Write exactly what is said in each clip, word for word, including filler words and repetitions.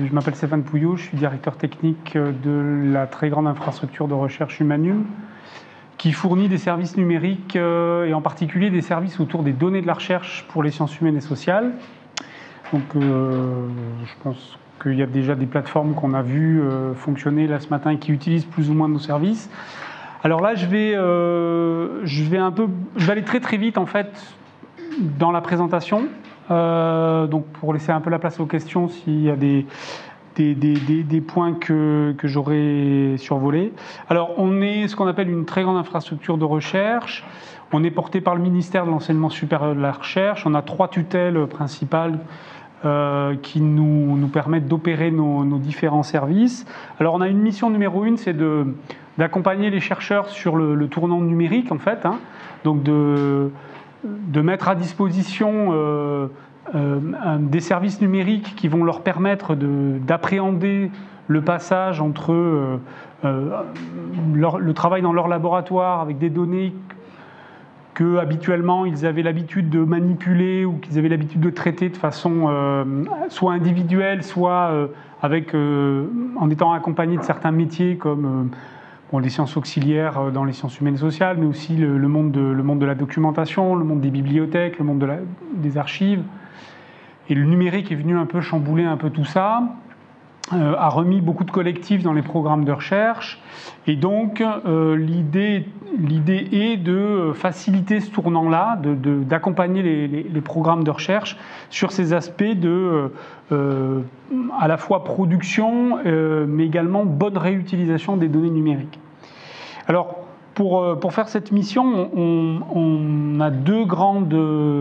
je m'appelle Stéphane Pouillot, je suis directeur technique de la très grande infrastructure de recherche Humanum, qui fournit des services numériques euh, et en particulier des services autour des données de la recherche pour les sciences humaines et sociales. Donc, euh, je pense qu'il y a déjà des plateformes qu'on a vues euh, fonctionner là ce matin et qui utilisent plus ou moins nos services. Alors là, je vais, euh, je vais un peu, je vais aller très très vite en fait dans la présentation. Euh, donc pour laisser un peu la place aux questions s'il y a des, des, des, des, des points que, que j'aurais survolés. Alors on est ce qu'on appelle une très grande infrastructure de recherche. On est porté par le ministère de l'Enseignement supérieur de la Recherche. On a trois tutelles principales euh, qui nous, nous permettent d'opérer nos, nos différents services. Alors on a une mission numéro une, c'est de, d'accompagner les chercheurs sur le, le tournant numérique en fait. Hein, donc de... de mettre à disposition euh, euh, des services numériques qui vont leur permettre de, d'appréhender le passage entre euh, euh, leur, le travail dans leur laboratoire avec des données que habituellement ils avaient l'habitude de manipuler ou qu'ils avaient l'habitude de traiter de façon euh, soit individuelle, soit euh, avec, euh, en étant accompagnés de certains métiers comme euh, Bon, les sciences auxiliaires dans les sciences humaines et sociales, mais aussi le, le, monde de, le monde de la documentation, le monde des bibliothèques, le monde de la, des archives. Et le numérique est venu un peu chambouler un peu tout ça, euh, a remis beaucoup de collectifs dans les programmes de recherche. Et donc, euh, l'idée, l'idée est de faciliter ce tournant-là, de, de, d'accompagner les, les, les programmes de recherche sur ces aspects de... Euh, à la fois production, euh, mais également bonne réutilisation des données numériques. Alors, pour, pour faire cette mission, on, on a deux grandes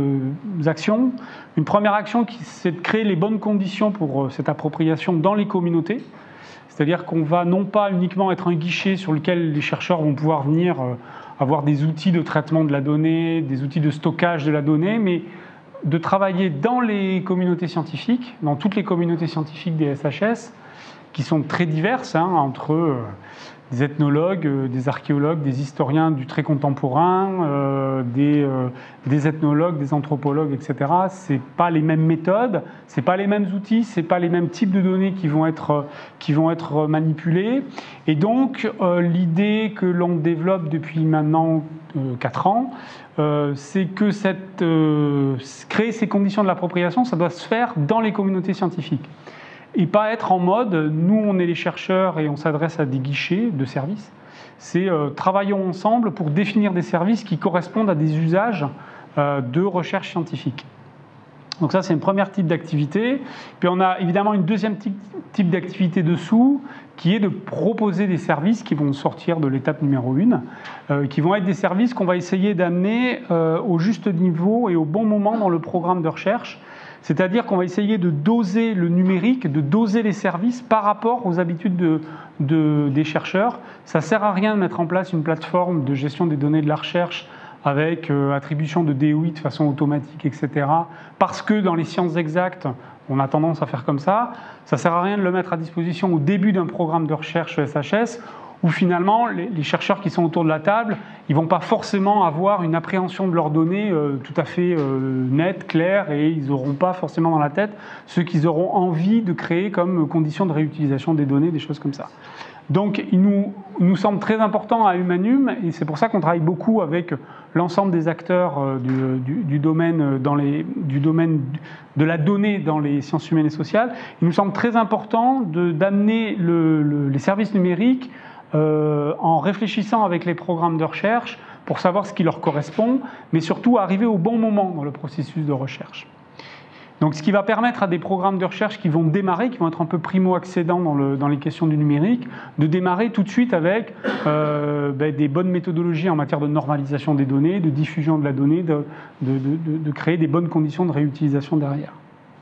actions. Une première action, c'est de créer les bonnes conditions pour cette appropriation dans les communautés. C'est-à-dire qu'on va non pas uniquement être un guichet sur lequel les chercheurs vont pouvoir venir avoir des outils de traitement de la donnée, des outils de stockage de la donnée, mais de travailler dans les communautés scientifiques, dans toutes les communautés scientifiques des S H S, qui sont très diverses, hein, entre euh, des ethnologues, euh, des archéologues, des historiens du très contemporain, euh, des, euh, des ethnologues, des anthropologues, et cetera. C'est pas les mêmes méthodes, c'est pas les mêmes outils, c'est pas les mêmes types de données qui vont être, euh, qui vont être manipulés. Et donc, euh, l'idée que l'on développe depuis maintenant euh, quatre ans, Euh, c'est que cette, euh, créer ces conditions de l'appropriation, ça doit se faire dans les communautés scientifiques. Et pas être en mode, nous on est les chercheurs et on s'adresse à des guichets de services. C'est euh, travaillons ensemble pour définir des services qui correspondent à des usages euh, de recherche scientifique. Donc ça, c'est une première type d'activité. Puis on a évidemment une deuxième type, type d'activité dessous, qui est de proposer des services qui vont sortir de l'étape numéro une, euh, qui vont être des services qu'on va essayer d'amener euh, au juste niveau et au bon moment dans le programme de recherche. C'est-à-dire qu'on va essayer de doser le numérique, de doser les services par rapport aux habitudes de, de, des chercheurs. Ça ne sert à rien de mettre en place une plateforme de gestion des données de la recherche avec euh, attribution de D O I de façon automatique, et cetera. Parce que dans les sciences exactes, on a tendance à faire comme ça. Ça ne sert à rien de le mettre à disposition au début d'un programme de recherche S H S, où finalement, les, les chercheurs qui sont autour de la table, ils ne vont pas forcément avoir une appréhension de leurs données euh, tout à fait euh, nette, claire, et ils n'auront pas forcément dans la tête ce qu'ils auront envie de créer comme condition de réutilisation des données, des choses comme ça. Donc, il nous, il nous semble très important à Humanum, et c'est pour ça qu'on travaille beaucoup avec l'ensemble des acteurs du, du, du, domaine, dans les, du domaine de la donnée dans les sciences humaines et sociales. Il nous semble très important de, d'amener le, le, les services numériques euh, en réfléchissant avec les programmes de recherche pour savoir ce qui leur correspond, mais surtout arriver au bon moment dans le processus de recherche. Donc, ce qui va permettre à des programmes de recherche qui vont démarrer, qui vont être un peu primo-accédants dans, le, dans les questions du numérique, de démarrer tout de suite avec euh, ben, des bonnes méthodologies en matière de normalisation des données, de diffusion de la donnée, de, de, de, de créer des bonnes conditions de réutilisation derrière.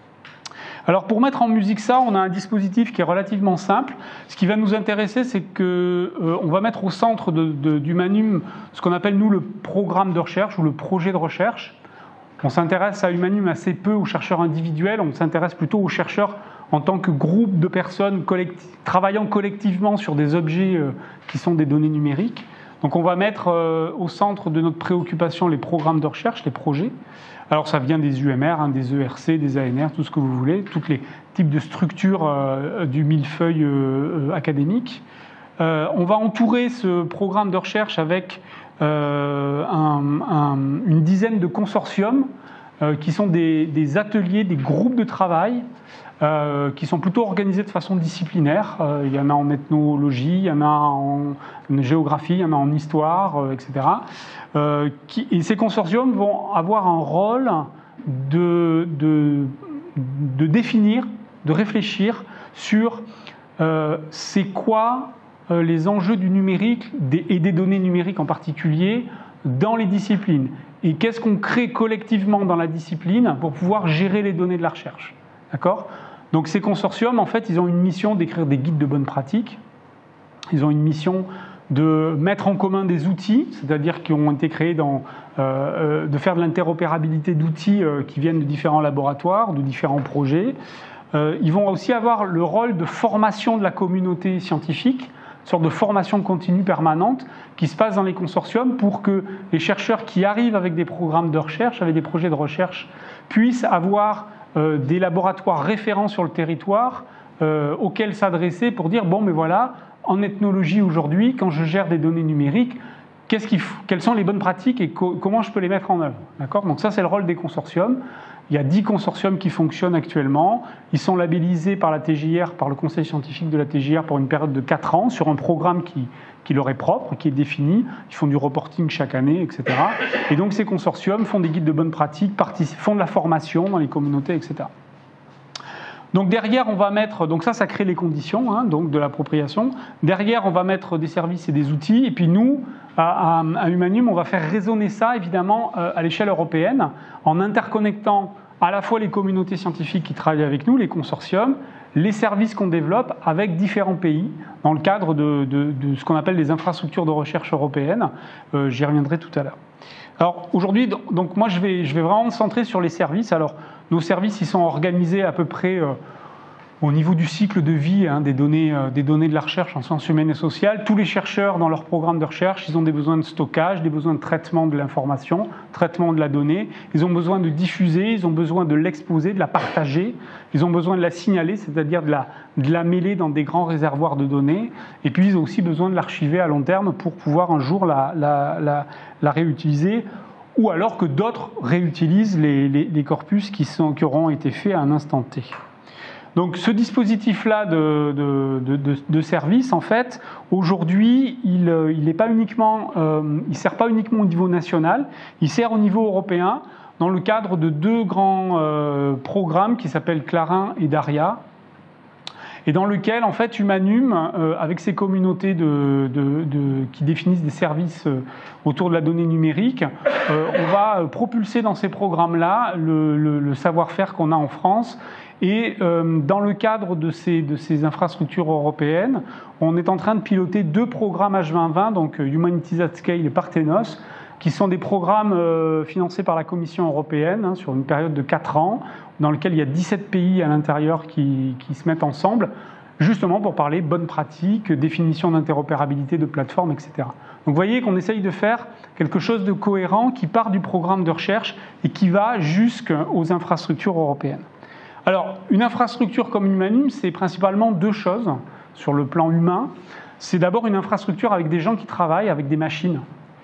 Alors, pour mettre en musique ça, on a un dispositif qui est relativement simple. Ce qui va nous intéresser, c'est qu'on euh, va mettre au centre de, de, d'Humanum ce qu'on appelle, nous, le programme de recherche ou le projet de recherche. On s'intéresse à Humanum assez peu aux chercheurs individuels, on s'intéresse plutôt aux chercheurs en tant que groupe de personnes collecti- travaillant collectivement sur des objets euh, qui sont des données numériques. Donc on va mettre euh, au centre de notre préoccupation les programmes de recherche, les projets. Alors ça vient des U M R, hein, des E R C, des A N R, tout ce que vous voulez, tous les types de structures euh, du millefeuille euh, académique. Euh, on va entourer ce programme de recherche avec euh, un, un, une dizaine de consortiums euh, qui sont des, des ateliers, des groupes de travail euh, qui sont plutôt organisés de façon disciplinaire. Euh, il y en a en ethnologie, il y en a en géographie, il y en a en histoire, euh, et cetera. Euh, qui, et ces consortiums vont avoir un rôle de, de, de définir, de réfléchir sur euh, c'est quoi les enjeux du numérique et des données numériques en particulier dans les disciplines. Et qu'est-ce qu'on crée collectivement dans la discipline pour pouvoir gérer les données de la recherche. D'accord ? Donc ces consortiums, en fait, ils ont une mission d'écrire des guides de bonnes pratiques. Ils ont une mission de mettre en commun des outils, c'est-à-dire qui ont été créés dans, euh, de faire de l'interopérabilité d'outils euh, qui viennent de différents laboratoires, de différents projets. Euh, ils vont aussi avoir le rôle de formation de la communauté scientifique, sorte de formation continue permanente qui se passe dans les consortiums pour que les chercheurs qui arrivent avec des programmes de recherche, avec des projets de recherche, puissent avoir euh, des laboratoires référents sur le territoire euh, auxquels s'adresser pour dire « bon, mais voilà, en ethnologie aujourd'hui, quand je gère des données numériques, qu'est-ce qu'il faut, quelles sont les bonnes pratiques et co- comment je peux les mettre en œuvre ?» D'accord ? Donc ça, c'est le rôle des consortiums. Il y a dix consortiums qui fonctionnent actuellement. Ils sont labellisés par la T J R, par le conseil scientifique de la T J R pour une période de quatre ans sur un programme qui, qui leur est propre, qui est défini. Ils font du reporting chaque année, et cetera. Et donc ces consortiums font des guides de bonnes pratiques, font de la formation dans les communautés, et cetera. Donc derrière, on va mettre, donc ça, ça crée les conditions hein, donc de l'appropriation. Derrière, on va mettre des services et des outils. Et puis nous, à, à, à Humanum, on va faire résonner ça, évidemment, euh, à l'échelle européenne, en interconnectant à la fois les communautés scientifiques qui travaillent avec nous, les consortiums, les services qu'on développe avec différents pays, dans le cadre de, de, de ce qu'on appelle les infrastructures de recherche européennes. Euh, j'y reviendrai tout à l'heure. Alors aujourd'hui, donc moi je vais, je vais vraiment me centrer sur les services. Alors nos services, ils sont organisés à peu près euh, au niveau du cycle de vie hein, des, données, euh, des données de la recherche en sciences humaines et sociales. Tous les chercheurs dans leur programme de recherche, ils ont des besoins de stockage, des besoins de traitement de l'information, traitement de la donnée. Ils ont besoin de diffuser, ils ont besoin de l'exposer, de la partager. Ils ont besoin de la signaler, c'est-à-dire de la, de la mêler dans des grands réservoirs de données. Et puis ils ont aussi besoin de l'archiver à long terme pour pouvoir un jour la, la, la, la réutiliser, ou alors que d'autres réutilisent les, les, les corpus qui, sont, qui auront été faits à un instant T. Donc ce dispositif-là de, de, de, de, de service, en fait, aujourd'hui, il ne pas uniquement, euh, il sert pas uniquement au niveau national, il sert au niveau européen dans le cadre de deux grands euh, programmes qui s'appellent Clarin et Daria, et dans lequel, en fait, Humanum, euh, avec ses communautés de, de, de, qui définissent des services euh, autour de la donnée numérique, euh, on va propulser dans ces programmes-là le, le, le savoir-faire qu'on a en France. Et euh, dans le cadre de ces, de ces infrastructures européennes, on est en train de piloter deux programmes H vingt vingt, donc Humanities at Scale et Parthenos, qui sont des programmes euh, financés par la Commission européenne hein, sur une période de quatre ans, dans lequel il y a dix-sept pays à l'intérieur qui, qui se mettent ensemble, justement pour parler bonnes pratiques, définition d'interopérabilité de plateformes, et cetera. Donc vous voyez qu'on essaye de faire quelque chose de cohérent qui part du programme de recherche et qui va jusqu'aux infrastructures européennes. Alors, une infrastructure comme Humanum, c'est principalement deux choses sur le plan humain. C'est d'abord une infrastructure avec des gens qui travaillent avec des machines.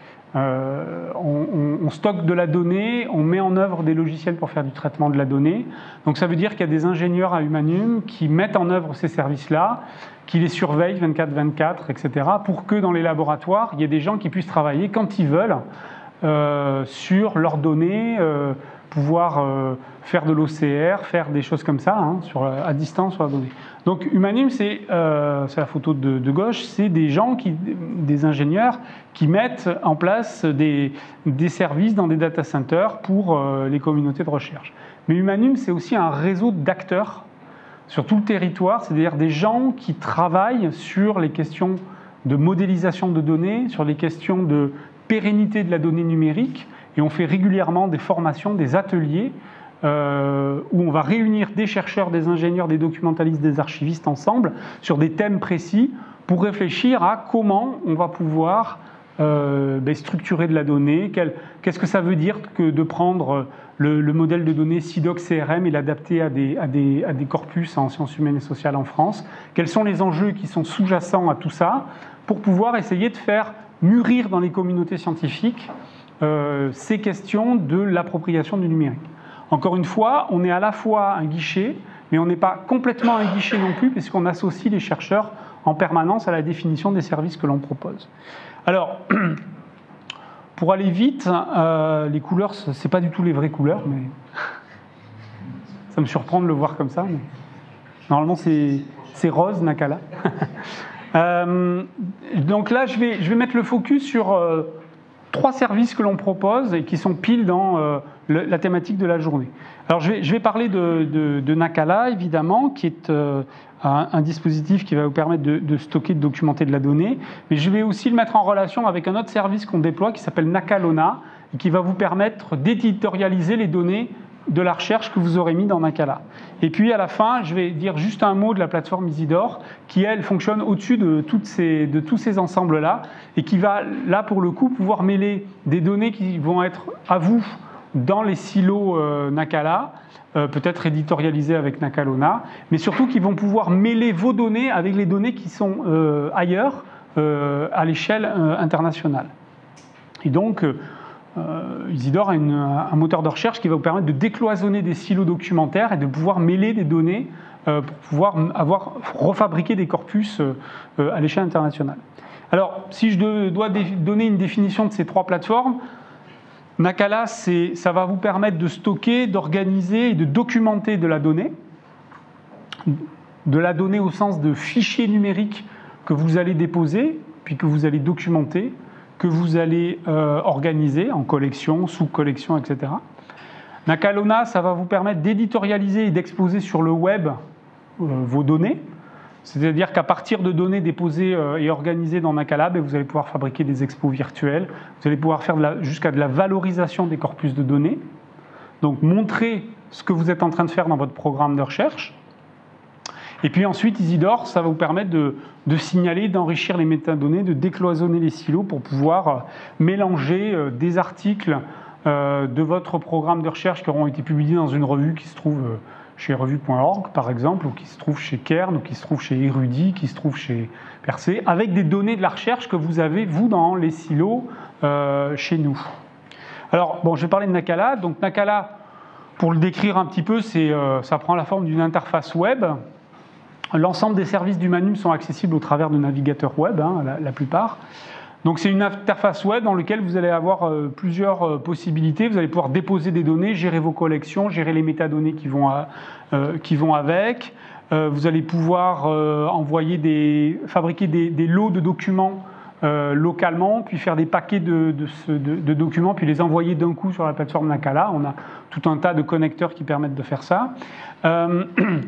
Euh, on, on, on stocke de la donnée, on met en œuvre des logiciels pour faire du traitement de la donnée. Donc ça veut dire qu'il y a des ingénieurs à Humanum qui mettent en œuvre ces services-là, qui les surveillent vingt-quatre vingt-quatre, et cetera, pour que dans les laboratoires, il y ait des gens qui puissent travailler quand ils veulent euh, sur leurs données, euh, pouvoir euh, faire de l'O C R, faire des choses comme ça, hein, sur, à distance sur la donnée. Donc Humanum, c'est euh, la photo de, de gauche, c'est des gens, qui, des ingénieurs qui mettent en place des, des services dans des data centers pour euh, les communautés de recherche. Mais Humanum, c'est aussi un réseau d'acteurs sur tout le territoire, c'est-à-dire des gens qui travaillent sur les questions de modélisation de données, sur les questions de pérennité de la donnée numérique, et on fait régulièrement des formations, des ateliers euh, où on va réunir des chercheurs, des ingénieurs, des documentalistes, des archivistes ensemble sur des thèmes précis pour réfléchir à comment on va pouvoir euh, ben, structurer de la donnée. Qu'est-ce que ça veut dire que de prendre le, le modèle de données SIDOC C R M et l'adapter à des, à, des, à des corpus en sciences humaines et sociales en France? Quels sont les enjeux qui sont sous-jacents à tout ça pour pouvoir essayer de faire mûrir dans les communautés scientifiques euh, ces questions de l'appropriation du numérique? Encore une fois, on est à la fois un guichet, mais on n'est pas complètement un guichet non plus, puisqu'on associe les chercheurs en permanence à la définition des services que l'on propose. Alors, pour aller vite, euh, les couleurs, ce n'est pas du tout les vraies couleurs, mais ça me surprend de le voir comme ça. Mais normalement, c'est rose, Nakala. euh, donc là, je vais, je vais mettre le focus sur euh, trois services que l'on propose et qui sont pile dans euh, le, la thématique de la journée. Alors, je vais, je vais parler de, de, de Nakala, évidemment, qui est euh, un, un dispositif qui va vous permettre de, de stocker, de documenter de la donnée. Mais je vais aussi le mettre en relation avec un autre service qu'on déploie qui s'appelle Nakalona et qui va vous permettre d'éditorialiser les données de la recherche que vous aurez mis dans Nakala. Et puis, à la fin, je vais dire juste un mot de la plateforme Isidore qui, elle, fonctionne au-dessus de, toutes ces, de tous ces ensembles-là et qui va, là, pour le coup, pouvoir mêler des données qui vont être à vous dans les silos euh, Nakala, euh, peut-être éditorialisés avec Nakalona, mais surtout qui vont pouvoir mêler vos données avec les données qui sont euh, ailleurs, euh, à l'échelle euh, internationale. Et donc, euh, Isidore a une, un moteur de recherche qui va vous permettre de décloisonner des silos documentaires et de pouvoir mêler des données euh, pour pouvoir avoir, refabriquer des corpus euh, à l'échelle internationale. Alors, si je dois donner une définition de ces trois plateformes, Nakala, ça va vous permettre de stocker, d'organiser et de documenter de la donnée. De la donnée au sens de fichiers numériques que vous allez déposer, puis que vous allez documenter, que vous allez euh, organiser en collection, sous-collection, et cetera. Nakalona, ça va vous permettre d'éditorialiser et d'exposer sur le web euh, vos données. C'est-à-dire qu'à partir de données déposées et organisées dans Nakala, vous allez pouvoir fabriquer des expos virtuels, vous allez pouvoir faire jusqu'à de la valorisation des corpus de données, donc montrer ce que vous êtes en train de faire dans votre programme de recherche. Et puis ensuite, Isidore, ça va vous permettre de, de signaler, d'enrichir les métadonnées, de décloisonner les silos pour pouvoir mélanger des articles de votre programme de recherche qui auront été publiés dans une revue qui se trouve chez revue point org, par exemple, ou qui se trouve chez Kern, ou qui se trouve chez Érudit, qui se trouve chez Percé, avec des données de la recherche que vous avez, vous, dans les silos euh, chez nous. Alors, bon, je vais parler de Nakala. Donc, Nakala, pour le décrire un petit peu, c'est, euh, ça prend la forme d'une interface web. L'ensemble des services du Manum sont accessibles au travers de navigateurs web, hein, la, la plupart. Donc c'est une interface web dans laquelle vous allez avoir euh, plusieurs euh, possibilités. Vous allez pouvoir déposer des données, gérer vos collections, gérer les métadonnées qui vont, à, euh, qui vont avec. Euh, vous allez pouvoir euh, envoyer des, fabriquer des, des lots de documents euh, localement, puis faire des paquets de, de, ce, de, de documents, puis les envoyer d'un coup sur la plateforme Nakala. On a tout un tas de connecteurs qui permettent de faire ça. Euh,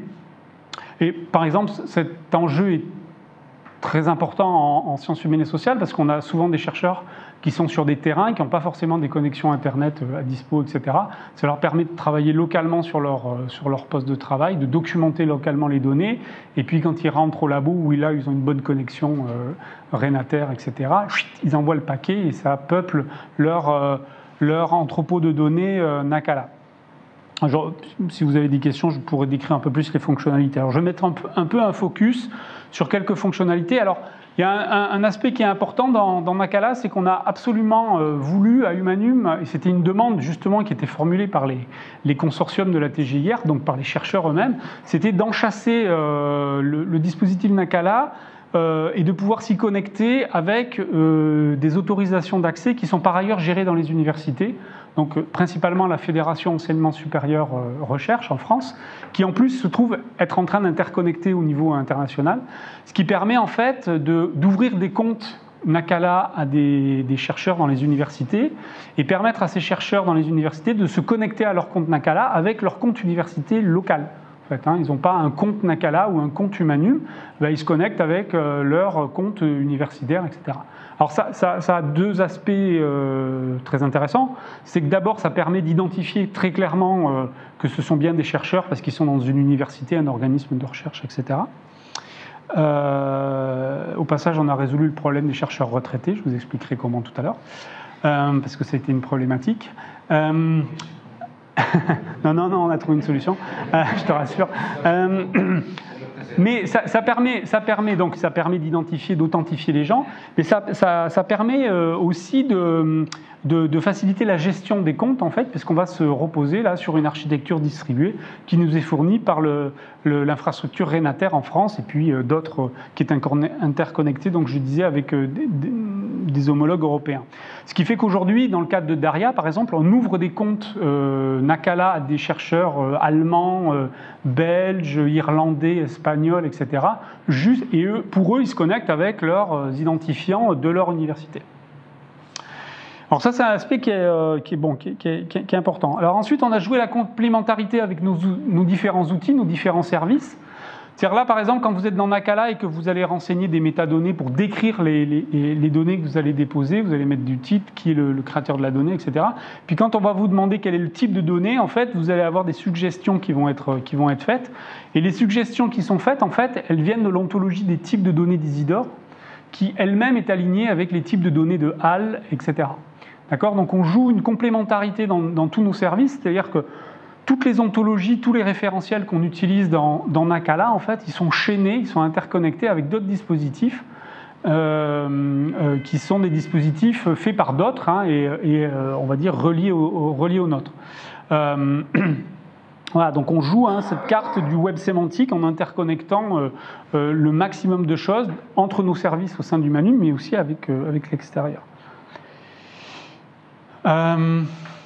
et par exemple, cet enjeu est très important en, en sciences humaines et sociales parce qu'on a souvent des chercheurs qui sont sur des terrains, qui n'ont pas forcément des connexions Internet à dispo, et cetera. Ça leur permet de travailler localement sur leur, sur leur poste de travail, de documenter localement les données, et puis quand ils rentrent au labo où là, ils ont une bonne connexion euh, Renater, et cetera, ils envoient le paquet et ça peuple leur, euh, leur entrepôt de données euh, Nakala. Alors, si vous avez des questions, je pourrais décrire un peu plus les fonctionnalités. Alors, je vais mettre un peu un, peu un focus sur quelques fonctionnalités. Alors, il y a un, un aspect qui est important dans, dans Nakala, c'est qu'on a absolument euh, voulu à Humanum, et c'était une demande justement qui était formulée par les, les consortiums de la T G I R, donc par les chercheurs eux-mêmes, c'était d'enchasser euh, le, le dispositif Nakala euh, et de pouvoir s'y connecter avec euh, des autorisations d'accès qui sont par ailleurs gérées dans les universités. Donc principalement la Fédération Enseignement Supérieur euh, Recherche en France, qui en plus se trouve être en train d'interconnecter au niveau international, ce qui permet en fait de, d'ouvrir des comptes Nakala à des, des chercheurs dans les universités et permettre à ces chercheurs dans les universités de se connecter à leur compte Nakala avec leur compte université local. En fait, hein, ils n'ont pas un compte Nakala ou un compte Humanum, ben, ils se connectent avec euh, leur compte universitaire, et cetera. Alors ça, ça, ça a deux aspects euh, très intéressants. C'est que d'abord, ça permet d'identifier très clairement euh, que ce sont bien des chercheurs parce qu'ils sont dans une université, un organisme de recherche, et cetera. Euh, au passage, on a résolu le problème des chercheurs retraités, je vous expliquerai comment tout à l'heure, euh, parce que ça a été une problématique. Euh, non, non, non, on a trouvé une solution, euh, je te rassure. Euh, mais ça, ça permet, ça permet donc ça permet d'identifier, d'authentifier les gens, mais ça, ça, ça permet euh, aussi de, de, de faciliter la gestion des comptes en fait, puisqu'on va se reposer là sur une architecture distribuée qui nous est fournie par le, le, l'infrastructure Renater en France et puis euh, d'autres euh, qui est interconnectée, donc je disais avec euh, des, des, des homologues européens. Ce qui fait qu'aujourd'hui, dans le cadre de Daria, par exemple, on ouvre des comptes euh, Nakala à des chercheurs euh, allemands, euh, belges, irlandais, espagnols, et cetera. Juste, et eux, pour eux, ils se connectent avec leurs identifiants de leur université. Alors ça, c'est un aspect qui est, euh, qui est, bon, qui est, qui est, qui est important. Alors ensuite, on a joué la complémentarité avec nos, nos différents outils, nos différents services. C'est-à-dire là, par exemple, quand vous êtes dans Nakala et que vous allez renseigner des métadonnées pour décrire les, les, les données que vous allez déposer, vous allez mettre du type, qui est le, le créateur de la donnée, et cetera. Puis quand on va vous demander quel est le type de données, en fait, vous allez avoir des suggestions qui vont être, qui vont être faites. Et les suggestions qui sont faites, en fait, elles viennent de l'ontologie des types de données d'Isidore, qui elle-même est alignée avec les types de données de Hall, et cetera. D'accord ? Donc on joue une complémentarité dans, dans tous nos services, c'est-à-dire que toutes les ontologies, tous les référentiels qu'on utilise dans, dans Nakala, en fait, ils sont chaînés, ils sont interconnectés avec d'autres dispositifs euh, euh, qui sont des dispositifs faits par d'autres hein, et, et euh, on va dire reliés au, au, reliés au nôtre. Euh, voilà, donc on joue hein, cette carte du web sémantique en interconnectant euh, euh, le maximum de choses entre nos services au sein du Manu, mais aussi avec, euh, avec l'extérieur. Euh,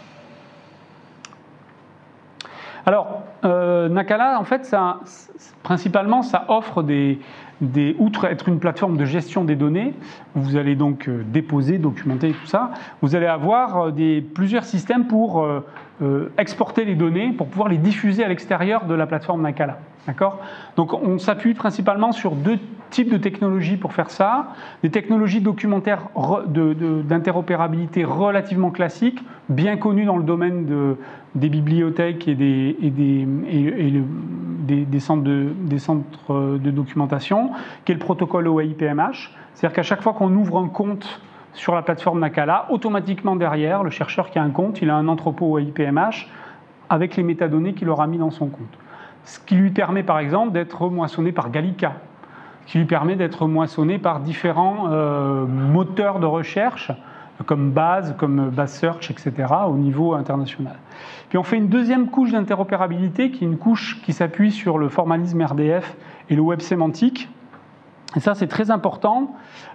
Alors, euh, Nakala, en fait, ça, principalement, ça offre des, des, outre être une plateforme de gestion des données, où vous allez donc euh, déposer, documenter tout ça, vous allez avoir des, plusieurs systèmes pour euh, euh, exporter les données, pour pouvoir les diffuser à l'extérieur de la plateforme Nakala. D'accord ? Donc, on s'appuie principalement sur deux types de technologies pour faire ça. Des technologies documentaires de, de, d'interopérabilité relativement classiques, bien connues dans le domaine de, des bibliothèques et des, et des, et, et le, des, des, centres de, des centres de documentation, qui est le protocole O A I P M H. C'est-à-dire qu'à chaque fois qu'on ouvre un compte sur la plateforme Nakala, automatiquement derrière, le chercheur qui a un compte, il a un entrepôt O A I P M H avec les métadonnées qu'il aura mis dans son compte. Ce qui lui permet par exemple d'être moissonné par Gallica, ce qui lui permet d'être moissonné par différents euh, moteurs de recherche, comme Base, comme Base Search, et cetera, au niveau international. Puis on fait une deuxième couche d'interopérabilité, qui est une couche qui s'appuie sur le formalisme R D F et le web sémantique. Et ça, c'est très important,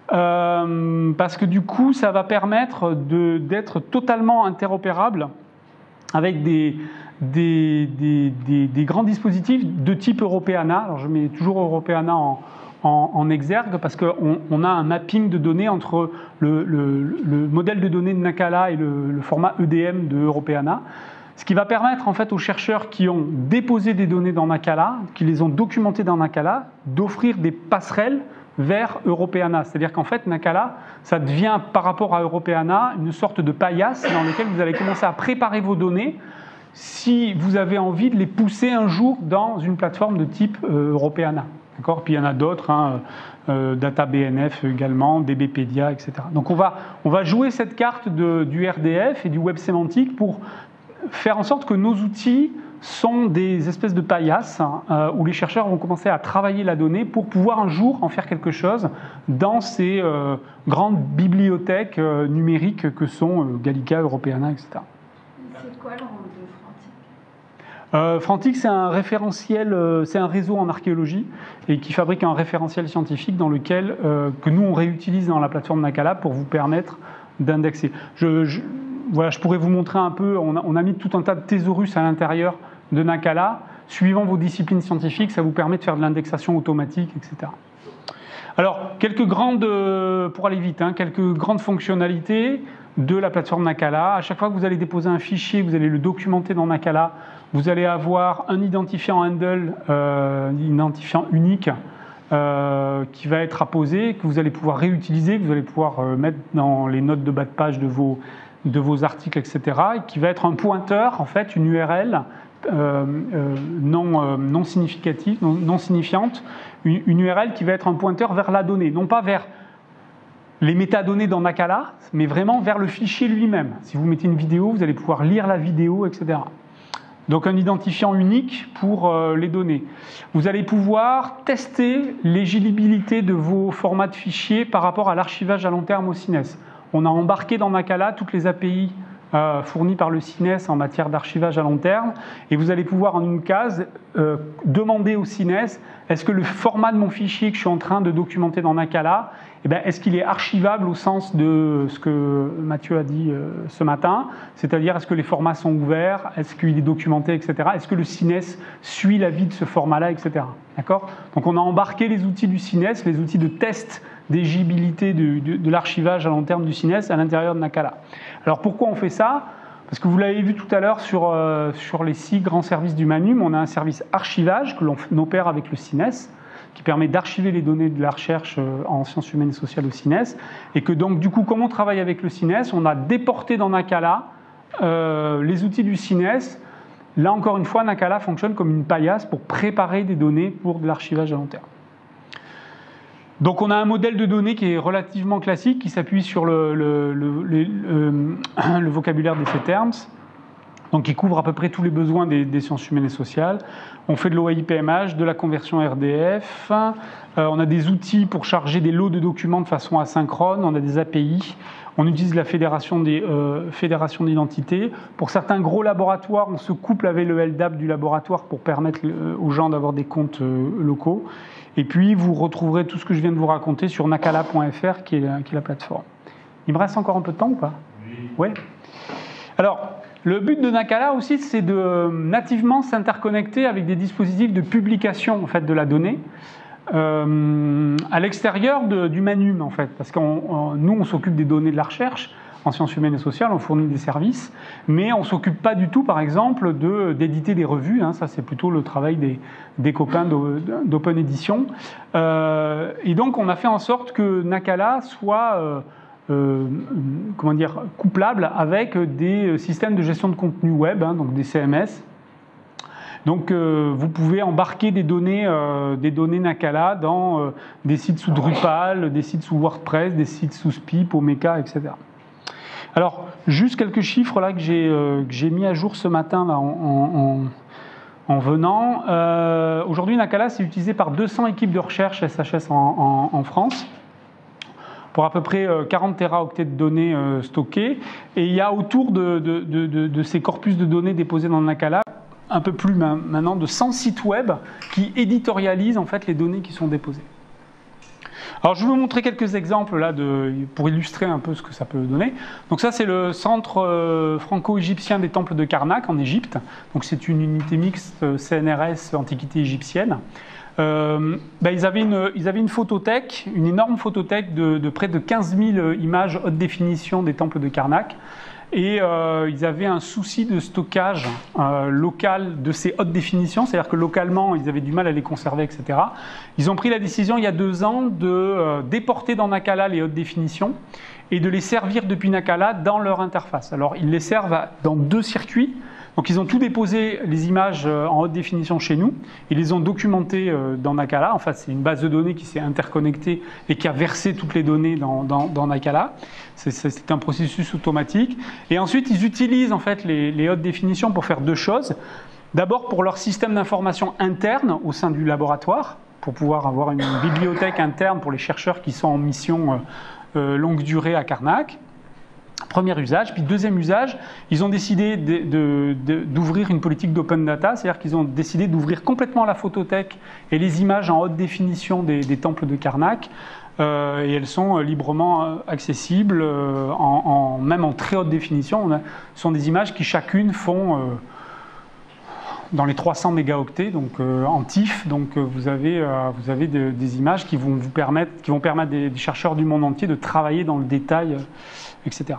euh, parce que du coup, ça va permettre de, d'être totalement interopérable avec des, des, des, des, des grands dispositifs de type Europeana. Alors je mets toujours Europeana en, en, en exergue parce qu'on on a un mapping de données entre le, le, le modèle de données de Nakala et le, le format E D M de Europeana. Ce qui va permettre en fait aux chercheurs qui ont déposé des données dans Nakala, qui les ont documentées dans Nakala, d'offrir des passerelles vers Europeana. C'est-à-dire qu'en fait, Nakala, ça devient par rapport à Europeana une sorte de paillasse dans lequel vous allez commencer à préparer vos données si vous avez envie de les pousser un jour dans une plateforme de type euh, Europeana. D'accord ? Puis il y en a d'autres, hein, euh, Data B N F également, DBpedia, et cetera. Donc on va, on va jouer cette carte de, du R D F et du web sémantique pour faire en sorte que nos outils sont des espèces de paillasses hein, euh, où les chercheurs vont commencer à travailler la donnée pour pouvoir un jour en faire quelque chose dans ces euh, grandes bibliothèques euh, numériques que sont euh, Gallica, Europeana, et cetera. C'est quoi le rôle de Frantic ? euh, Frantic, c'est un référentiel, euh, c'est un réseau en archéologie et qui fabrique un référentiel scientifique dans lequel euh, que nous on réutilise dans la plateforme Nakala pour vous permettre d'indexer. Je, je, voilà, je pourrais vous montrer un peu. On a, on a mis tout un tas de thésaurus à l'intérieur de Nakala. Suivant vos disciplines scientifiques, ça vous permet de faire de l'indexation automatique, et cetera. Alors, quelques grandes, pour aller vite, hein, quelques grandes fonctionnalités de la plateforme Nakala. À chaque fois que vous allez déposer un fichier, vous allez le documenter dans Nakala. Vous allez avoir un identifiant handle, euh, un identifiant unique euh, qui va être apposé, que vous allez pouvoir réutiliser, que vous allez pouvoir euh, mettre dans les notes de bas de page de vos de vos articles, et cetera, et qui va être un pointeur, en fait, une U R L euh, euh, non, euh, non significative, non, non signifiante, une, une U R L qui va être un pointeur vers la donnée, non pas vers les métadonnées dans Nakala, mais vraiment vers le fichier lui-même. Si vous mettez une vidéo, vous allez pouvoir lire la vidéo, et cetera. Donc un identifiant unique pour euh, les données. Vous allez pouvoir tester l'éligibilité de vos formats de fichiers par rapport à l'archivage à long terme au C I N E S. On a embarqué dans Nakala toutes les A P I euh, fournies par le C I N E S en matière d'archivage à long terme, et vous allez pouvoir en une case euh, demander au C I N E S est-ce que le format de mon fichier que je suis en train de documenter dans Nakala, eh bien, est-ce qu'il est archivable au sens de ce que Mathieu a dit euh, ce matin, c'est-à-dire est-ce que les formats sont ouverts, est-ce qu'il est documenté, et cetera. Est-ce que le C I N E S suit l'avis de ce format-là, et cetera. D'accord ? Donc on a embarqué les outils du C I N E S, les outils de test d'éligibilité de, de, de l'archivage à long terme du C I N E S à l'intérieur de Nakala. Alors pourquoi on fait ça ? Parce que vous l'avez vu tout à l'heure sur, euh, sur les six grands services du Manum, on a un service archivage que l'on opère avec le C I N E S, qui permet d'archiver les données de la recherche en sciences humaines et sociales au C I N E S, et que donc du coup, comme on travaille avec le C I N E S, on a déporté dans Nakala euh, les outils du C I N E S. Là encore une fois, Nakala fonctionne comme une paillasse pour préparer des données pour de l'archivage à long terme. Donc on a un modèle de données qui est relativement classique, qui s'appuie sur le, le, le, le, le, le vocabulaire des C-terms, donc qui couvre à peu près tous les besoins des, des sciences humaines et sociales. On fait de l'O A I P M H, de la conversion R D F, euh, on a des outils pour charger des lots de documents de façon asynchrone, on a des A P I, on utilise la fédération des euh, fédérations d'identité. Pour certains gros laboratoires, on se couple avec le L D A P du laboratoire pour permettre euh, aux gens d'avoir des comptes euh, locaux. Et puis, vous retrouverez tout ce que je viens de vous raconter sur nakala point F R, qui est, qui est la plateforme. Il me reste encore un peu de temps ou pas ? Oui. Ouais. Alors, le but de Nakala aussi, c'est de nativement s'interconnecter avec des dispositifs de publication en fait, de la donnée euh, à l'extérieur de, du Manum, en fait. Parce que nous, on s'occupe des données de la recherche en sciences humaines et sociales, on fournit des services, mais on ne s'occupe pas du tout, par exemple, de, d'éditer des revues. Hein, ça, c'est plutôt le travail des, des copains d'Open Edition. Euh, et donc, on a fait en sorte que Nakala soit euh, euh, comment dire, couplable avec des systèmes de gestion de contenu web, hein, donc des C M S. Donc, euh, vous pouvez embarquer des données, euh, des données Nakala dans euh, des sites sous Drupal, des sites sous WordPress, des sites sous Spip, Omeka, et cetera. Alors, juste quelques chiffres là que j'ai euh, que j'ai mis à jour ce matin là, en, en, en venant. Euh, aujourd'hui, Nakala, c'est utilisé par deux cents équipes de recherche S H S en, en, en France, pour à peu près quarante téraoctets de données euh, stockées. Et il y a autour de, de, de, de, de ces corpus de données déposés dans Nakala, un peu plus maintenant de cent sites web qui éditorialisent en fait les données qui sont déposées. Alors, je vais vous montrer quelques exemples là de, pour illustrer un peu ce que ça peut donner. Donc ça, c'est le centre euh, franco-égyptien des temples de Karnak en Égypte. Donc c'est une unité mixte C N R S antiquité égyptienne. Euh, ben, ils, avaient une, ils avaient une photothèque, une énorme photothèque de, de près de quinze mille images haute définition des temples de Karnak. Et euh, ils avaient un souci de stockage euh, local de ces hautes définitions, c'est-à-dire que localement, ils avaient du mal à les conserver, et cetera. Ils ont pris la décision, il y a deux ans, de euh, déporter dans Nakala les hautes définitions et de les servir depuis Nakala dans leur interface. Alors, ils les servent à, dans deux circuits. Donc, ils ont tout déposé, les images en haute définition chez nous. Ils les ont documentées dans Nakala. En fait, c'est une base de données qui s'est interconnectée et qui a versé toutes les données dans, dans, dans Nakala. C'est, c'est un processus automatique. Et ensuite, ils utilisent en fait les, les hautes définitions pour faire deux choses. D'abord, pour leur système d'information interne au sein du laboratoire, pour pouvoir avoir une bibliothèque interne pour les chercheurs qui sont en mission euh, longue durée à Karnak. Premier usage. Puis deuxième usage, ils ont décidé de, de, de, d'ouvrir une politique d'open data, c'est-à-dire qu'ils ont décidé d'ouvrir complètement la photothèque et les images en haute définition des, des temples de Karnak, euh, et elles sont librement accessibles, euh, en, en, même en très haute définition. On a, ce sont des images qui chacune font euh, dans les trois cents mégaoctets, donc euh, en T I F. Donc euh, vous avez, euh, vous avez de, des images qui vont vous permettre, qui vont permettre des, des chercheurs du monde entier de travailler dans le détail, euh, et cetera.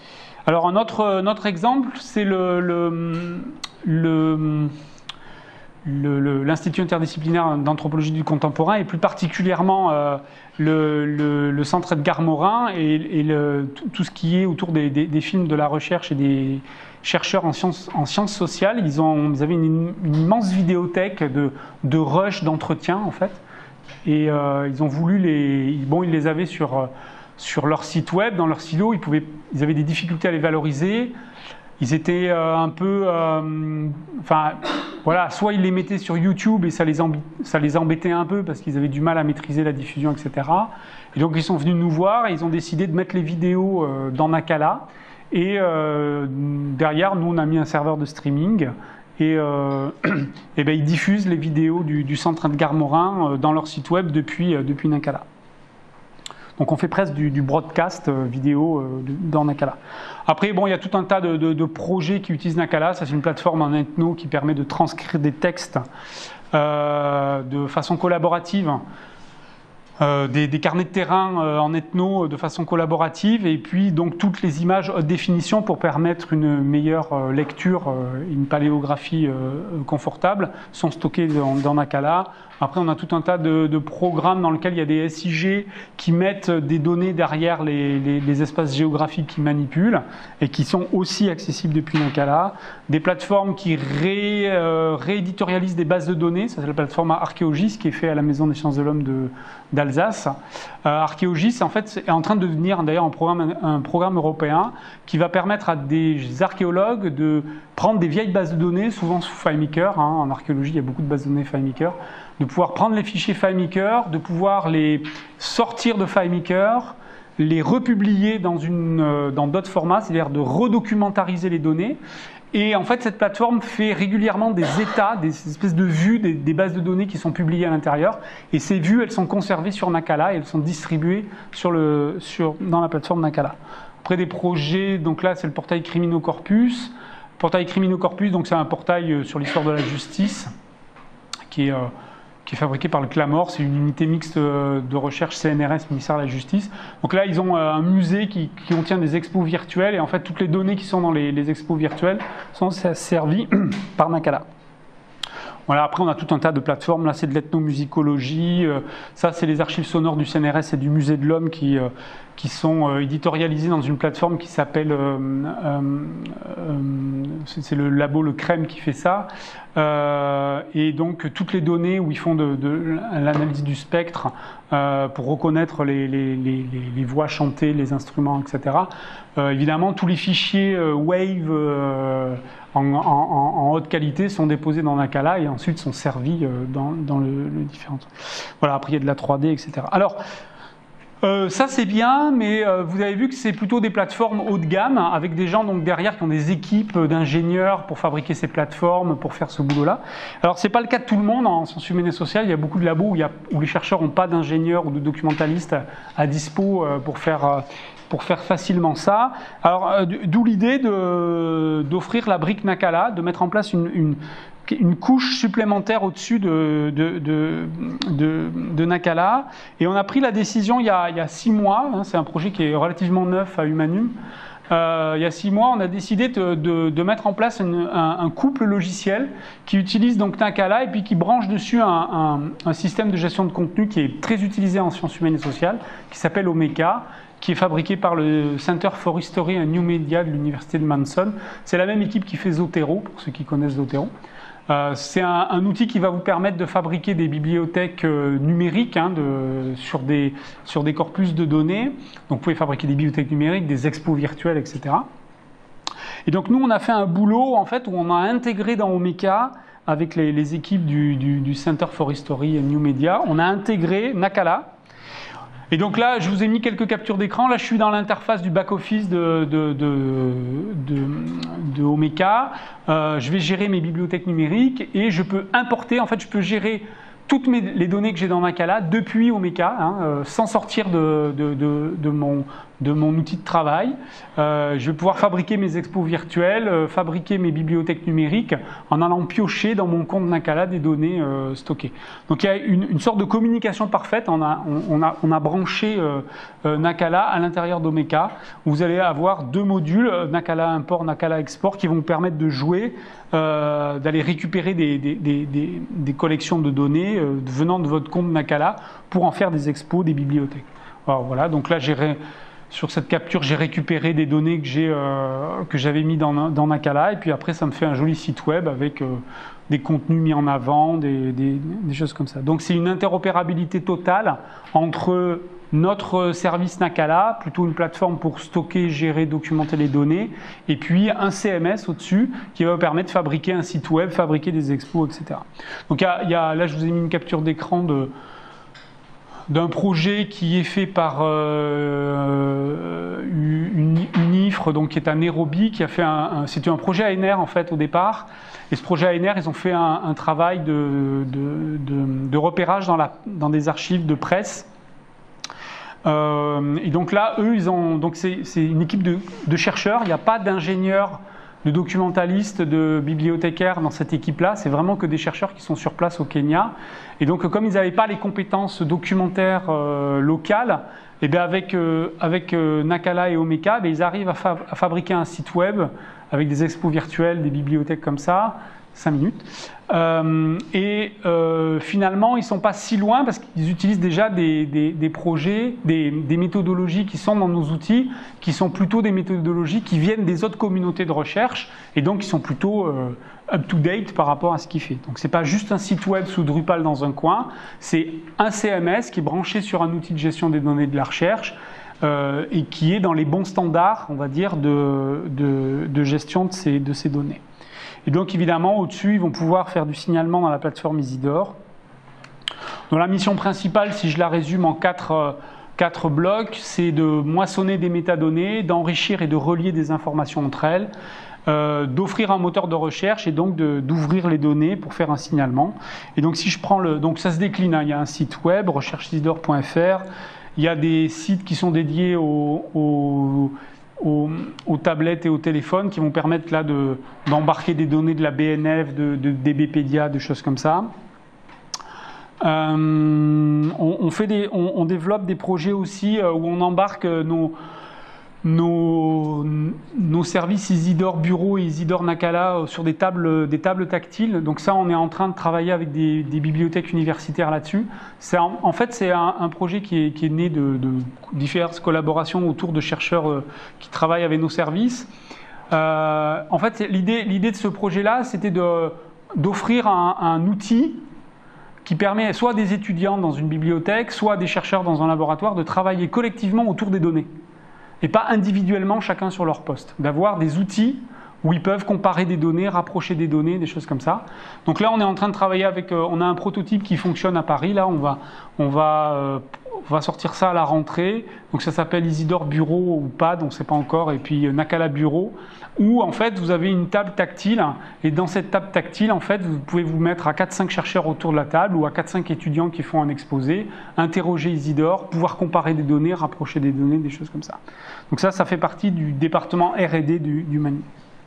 Alors un autre, un autre exemple, c'est le, le, le, l'Institut interdisciplinaire d'anthropologie du contemporain et plus particulièrement euh, le, le, le centre Edgar Morin et, et le, tout, tout ce qui est autour des, des, des films de la recherche et des chercheurs en sciences, en sciences sociales. Ils, ont, ils avaient une, une immense vidéothèque de, de rush d'entretien en fait, et euh, ils ont voulu les, bon, ils les avaient sur, sur leur site web, dans leur silo. Ils, pouvaient, ils avaient des difficultés à les valoriser. Ils étaient euh, un peu, euh, enfin, voilà, soit ils les mettaient sur YouTube et ça les, ça les embêtait un peu parce qu'ils avaient du mal à maîtriser la diffusion, et cetera. Et donc ils sont venus nous voir et ils ont décidé de mettre les vidéos euh, dans Nakala. Et euh, derrière, nous, on a mis un serveur de streaming et, euh, et ben, ils diffusent les vidéos du, du centre Edgar Morin euh, dans leur site web depuis, euh, depuis Nakala. Donc on fait presque du, du broadcast euh, vidéo euh, dans Nakala. Après, bon, il y a tout un tas de, de, de projets qui utilisent Nakala. Ça, c'est une plateforme en ethno qui permet de transcrire des textes euh, de façon collaborative. Euh, des, des carnets de terrain euh, en ethno de façon collaborative et puis donc toutes les images haute définition pour permettre une meilleure euh, lecture, euh, une paléographie euh, confortable sont stockées dans, dans Nakala. Après, on a tout un tas de, de programmes dans lesquels il y a des S I G qui mettent des données derrière les, les, les espaces géographiques qu'ils manipulent et qui sont aussi accessibles depuis Nakala. Des plateformes qui ré, euh, rééditorialisent des bases de données. Ça, c'est la plateforme Archéogis qui est faite à la Maison des sciences de l'homme de, d'Alsace. Euh, Archéogis, en fait, est en train de devenir d'ailleurs un programme, un programme européen qui va permettre à des archéologues de prendre des vieilles bases de données, souvent sous FileMaker. Hein, en archéologie, il y a beaucoup de bases de données FileMaker. De pouvoir prendre les fichiers FileMaker, de pouvoir les sortir de FileMaker, les republier dans, une, dans d'autres formats, c'est-à-dire de redocumentariser les données. Et en fait, cette plateforme fait régulièrement des états, des espèces de vues des, des bases de données qui sont publiées à l'intérieur. Et ces vues, elles sont conservées sur Nakala et elles sont distribuées sur le, sur, dans la plateforme Nakala. Après des projets, donc là, c'est le portail Criminocorpus. Le portail Criminocorpus, donc c'est un portail sur l'histoire de la justice qui est... Euh, qui est fabriqué par le Clamor, c'est une unité mixte de recherche C N R S, ministère de la Justice. Donc là, ils ont un musée qui, qui contient des expos virtuels, et en fait, toutes les données qui sont dans les, les expos virtuels sont servies par Nakala. Voilà, après, on a tout un tas de plateformes. Là, c'est de l'ethnomusicologie. Ça, c'est les archives sonores du C N R S et du Musée de l'Homme qui, qui sont éditorialisées dans une plateforme qui s'appelle... Euh, euh, c'est le labo Le Crème qui fait ça. Euh, et donc, toutes les données où ils font de, de l'analyse du spectre euh, pour reconnaître les, les, les, les voix chantées, les instruments, et cetera. Euh, évidemment, tous les fichiers euh, Wave... Euh, En, en, en haute qualité sont déposés dans Nakala et ensuite sont servis dans, dans le, le différent. Voilà, après il y a de la trois D, et cetera. Alors, euh, ça c'est bien, mais euh, vous avez vu que c'est plutôt des plateformes haut de gamme avec des gens donc derrière qui ont des équipes d'ingénieurs pour fabriquer ces plateformes, pour faire ce boulot-là. Alors, c'est pas le cas de tout le monde en sciences humaines et sociales. Il y a beaucoup de labos où, il y a, où les chercheurs n'ont pas d'ingénieurs ou de documentalistes à, à dispo euh, pour faire. Euh, pour faire facilement ça. Alors, euh, d'où l'idée de, d'offrir la brique Nakala, de mettre en place une, une, une couche supplémentaire au-dessus de, de, de, de, de Nakala. Et on a pris la décision il y a, il y a six mois, hein, c'est un projet qui est relativement neuf à Humanum. Euh, il y a six mois, on a décidé de, de, de mettre en place une, un, un couple logiciel qui utilise donc Nakala et puis qui branche dessus un, un, un système de gestion de contenu qui est très utilisé en sciences humaines et sociales, qui s'appelle Omeka, qui est fabriqué par le Center for History and New Media de l'université de Manson. C'est la même équipe qui fait Zotero, pour ceux qui connaissent Zotero. Euh, c'est un, un outil qui va vous permettre de fabriquer des bibliothèques euh, numériques hein, de, sur, des, sur des corpus de données. Donc vous pouvez fabriquer des bibliothèques numériques, des expos virtuels, et cetera. Et donc nous, on a fait un boulot en fait, où on a intégré dans Omeka, avec les, les équipes du, du, du Center for History and New Media, on a intégré Nakala. Et donc là, je vous ai mis quelques captures d'écran. Là, je suis dans l'interface du back-office de, de, de, de, de Omeka. Euh, je vais gérer mes bibliothèques numériques et je peux importer, en fait, je peux gérer toutes mes, les données que j'ai dans Nakala depuis Omeka, hein, euh, sans sortir de, de, de, de mon de mon outil de travail. Euh, je vais pouvoir fabriquer mes expos virtuels, euh, fabriquer mes bibliothèques numériques en allant piocher dans mon compte Nakala des données euh, stockées. Donc il y a une, une sorte de communication parfaite. On a, on, on a, on a branché euh, euh, Nakala à l'intérieur d'Omeka. Vous allez avoir deux modules, euh, Nakala Import, Nakala Export, qui vont vous permettre de jouer, euh, d'aller récupérer des, des, des, des, des collections de données euh, venant de votre compte Nakala pour en faire des expos, des bibliothèques. Alors voilà, donc là j'ai ré... Sur cette capture, j'ai récupéré des données que j'ai euh, que j'avais mis dans, dans Nakala, et puis après, ça me fait un joli site web avec euh, des contenus mis en avant, des, des, des choses comme ça. Donc, c'est une interopérabilité totale entre notre service Nakala, plutôt une plateforme pour stocker, gérer, documenter les données, et puis un C M S au-dessus qui va vous permettre de fabriquer un site web, fabriquer des expos, et cetera. Donc, il y a, il y a, là, je vous ai mis une capture d'écran de d'un projet qui est fait par euh, une, une I F R, donc qui est un Nairobi, qui a fait un, un c'était un projet A N R en fait au départ, et ce projet A N R, ils ont fait un, un travail de, de, de, de repérage dans, la, dans des archives de presse. Euh, et donc là, eux, ils ont, donc c'est, c'est une équipe de, de chercheurs, il n'y a pas d'ingénieurs, de documentalistes, de bibliothécaires dans cette équipe-là, c'est vraiment que des chercheurs qui sont sur place au Kenya. Et donc, comme ils n'avaient pas les compétences documentaires euh, locales, et bien avec, euh, avec euh, Nakala et Omeka, bien ils arrivent à, fa à fabriquer un site web avec des expos virtuels, des bibliothèques comme ça, cinq minutes. Euh, et euh, finalement, ils ne sont pas si loin parce qu'ils utilisent déjà des, des, des projets, des, des méthodologies qui sont dans nos outils, qui sont plutôt des méthodologies qui viennent des autres communautés de recherche et donc qui sont plutôt euh, up-to-date par rapport à ce qu'ils font. Donc ce n'est pas juste un site web sous Drupal dans un coin, c'est un C M S qui est branché sur un outil de gestion des données de la recherche euh, et qui est dans les bons standards, on va dire, de, de, de gestion de ces, de ces données. Et donc évidemment, au-dessus, ils vont pouvoir faire du signalement dans la plateforme Isidore. Donc la mission principale, si je la résume en quatre, quatre blocs, c'est de moissonner des métadonnées, d'enrichir et de relier des informations entre elles, euh, d'offrir un moteur de recherche et donc de, d'ouvrir les données pour faire un signalement. Et donc si je prends le... Donc ça se décline, hein, il y a un site web, recherche isidore point F R, il y a des sites qui sont dédiés au... au Aux, aux tablettes et aux téléphones qui vont permettre là de, d'embarquer des données de la B N F, de, de DBpedia, des choses comme ça. Euh, on, on, fait des, on, on développe des projets aussi euh, où on embarque nos, nos, nos services Isidore Bureau et Isidore Nakala sur des tables, des tables tactiles. Donc ça, on est en train de travailler avec des, des bibliothèques universitaires là-dessus. C'est en, en fait, c'est un, un projet qui est, qui est né de, de diverses collaborations autour de chercheurs euh, qui travaillent avec nos services. Euh, en fait, l'idée, l'idée de ce projet-là, c'était de, d'offrir un, un outil qui permet soit à des étudiants dans une bibliothèque, soit à des chercheurs dans un laboratoire de travailler collectivement autour des données. Et pas individuellement chacun sur leur poste, d'avoir des outils où ils peuvent comparer des données, rapprocher des données, des choses comme ça. Donc là, on est en train de travailler avec, euh, on a un prototype qui fonctionne à Paris, là, on va, on va, euh, on va sortir ça à la rentrée, donc ça s'appelle Isidore Bureau ou Pad, on ne sait pas encore, et puis euh, Nakala Bureau, où en fait, vous avez une table tactile, et dans cette table tactile, en fait, vous pouvez vous mettre à quatre cinq chercheurs autour de la table, ou à quatre cinq étudiants qui font un exposé, interroger Isidore, pouvoir comparer des données, rapprocher des données, des choses comme ça. Donc ça, ça fait partie du département R et D du, du Manu.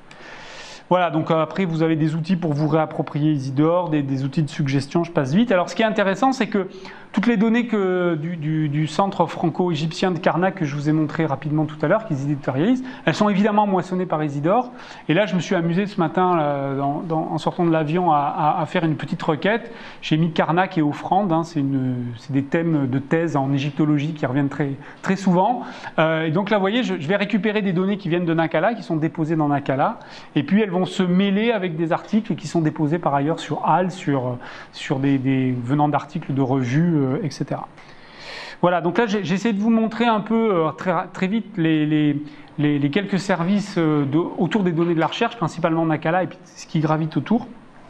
Voilà, donc après vous avez des outils pour vous réapproprier Isidore, des, des outils de suggestion, je passe vite. Alors ce qui est intéressant, c'est que toutes les données que, du, du, du centre franco-égyptien de Karnak que je vous ai montré rapidement tout à l'heure, qu'ils éditorialisent, elles sont évidemment moissonnées par Isidore. Et là, je me suis amusé ce matin, là, dans, dans, en sortant de l'avion, à, à, à faire une petite requête. J'ai mis Karnak et offrande, hein, c'est, une, c'est des thèmes de thèse en égyptologie qui reviennent très, très souvent. Euh, et donc là, vous voyez, je, je vais récupérer des données qui viennent de Nakala, qui sont déposées dans Nakala, et puis elles vont se mêler avec des articles qui sont déposés par ailleurs sur A L, sur, sur des, des venant d'articles de revues, euh, et cetera. Voilà, donc là j'ai essayé de vous montrer un peu euh, très, très vite les, les, les, les quelques services euh, de, autour des données de la recherche, principalement Nakala et puis ce qui gravite autour.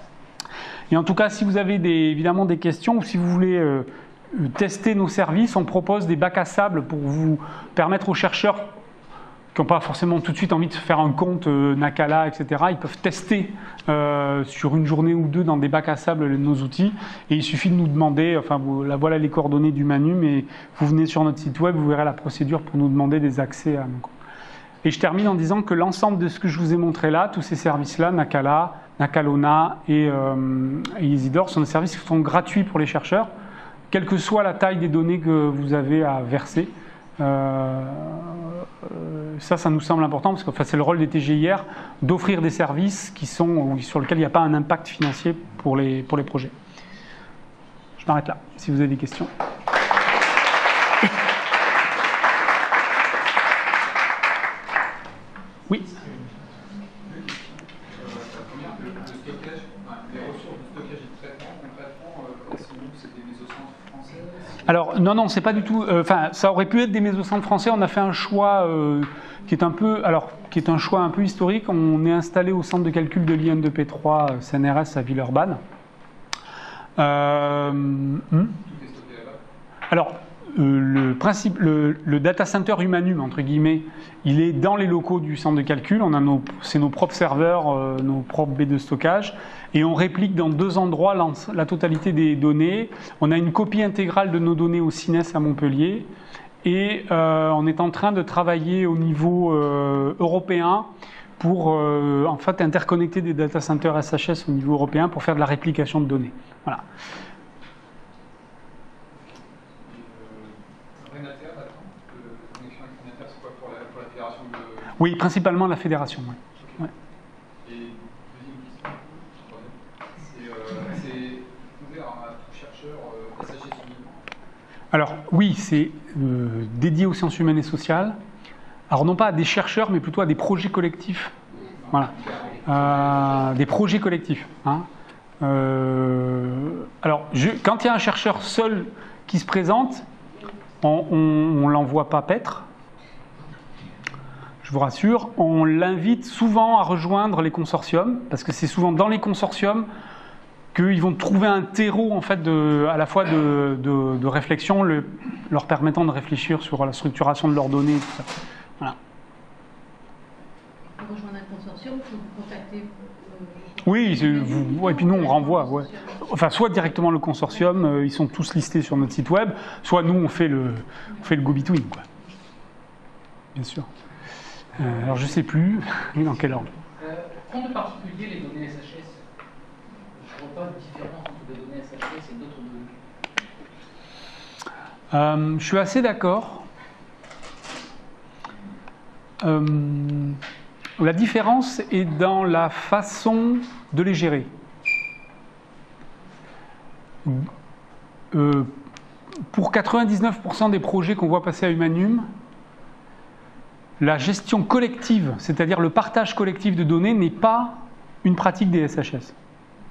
Et en tout cas, si vous avez des, évidemment des questions ou si vous voulez euh, tester nos services, on propose des bacs à sable pour vous permettre aux chercheurs qui n'ont pas forcément tout de suite envie de faire un compte euh, Nakala, et cetera. Ils peuvent tester euh, sur une journée ou deux dans des bacs à sable nos outils. Et il suffit de nous demander, enfin vous, là, voilà les coordonnées du Manum, et vous venez sur notre site web, vous verrez la procédure pour nous demander des accès à nos comptes. Et je termine en disant que l'ensemble de ce que je vous ai montré là, tous ces services-là, Nakala, Nakalona et, euh, et Isidore, sont des services qui sont gratuits pour les chercheurs, quelle que soit la taille des données que vous avez à verser. Euh, euh, ça, ça nous semble important parce que enfin, c'est le rôle des T G I R d'offrir des services qui sont, sur lesquels il n'y a pas un impact financier pour les, pour les projets. Je m'arrête là, si vous avez des questions. Oui. Alors, non, non, c'est pas du tout... Enfin, euh, ça aurait pu être des mésocentres français. On a fait un choix euh, qui est un peu... Alors, qui est un choix un peu historique. On est installé au centre de calcul de l'I N deux P trois C N R S à Villeurbanne. Euh, hmm alors, euh, le, principe, le, le data center Humanum, entre guillemets, il est dans les locaux du centre de calcul. On a nos, c'est nos propres serveurs, euh, nos propres baies de stockage. Et on réplique dans deux endroits la, la totalité des données. On a une copie intégrale de nos données au C I N E S à Montpellier. Et euh, on est en train de travailler au niveau euh, européen pour euh, en fait interconnecter des data centers S H S au niveau européen pour faire de la réplication de données. Voilà. Oui, principalement la fédération. Oui. Ouais. Et deuxième question, c'est euh, ouvert à tout chercheur euh, S H S uniquement? Alors oui, c'est euh, dédié aux sciences humaines et sociales. Alors non pas à des chercheurs, mais plutôt à des projets collectifs. Voilà, euh, des projets collectifs. Hein. Euh, alors, je, quand il y a un chercheur seul qui se présente, on ne l'envoie pas paître. Je vous rassure, on l'invite souvent à rejoindre les consortiums, parce que c'est souvent dans les consortiums qu'ils vont trouver un terreau en fait, de, à la fois de, de, de réflexion, le, leur permettant de réfléchir sur la structuration de leurs données. Tout ça. Voilà. Pour rejoindre un consortium, il faut vous contacter. Euh, oui, vous, et puis nous on renvoie. Ouais. Enfin, soit directement le consortium, euh, ils sont tous listés sur notre site web, soit nous on fait le, on fait le go-between. Quoi. Bien sûr. Euh, alors je ne sais plus dans quel ordre. Euh, prendre de particulier les données S H S. Je ne vois pas de différence entre des données S H S et d'autres données. Euh, je suis assez d'accord. Euh, la différence est dans la façon de les gérer. Euh, pour quatre-vingt-dix-neuf pour cent des projets qu'on voit passer à Humanum, la gestion collective, c'est-à-dire le partage collectif de données, n'est pas une pratique des S H S.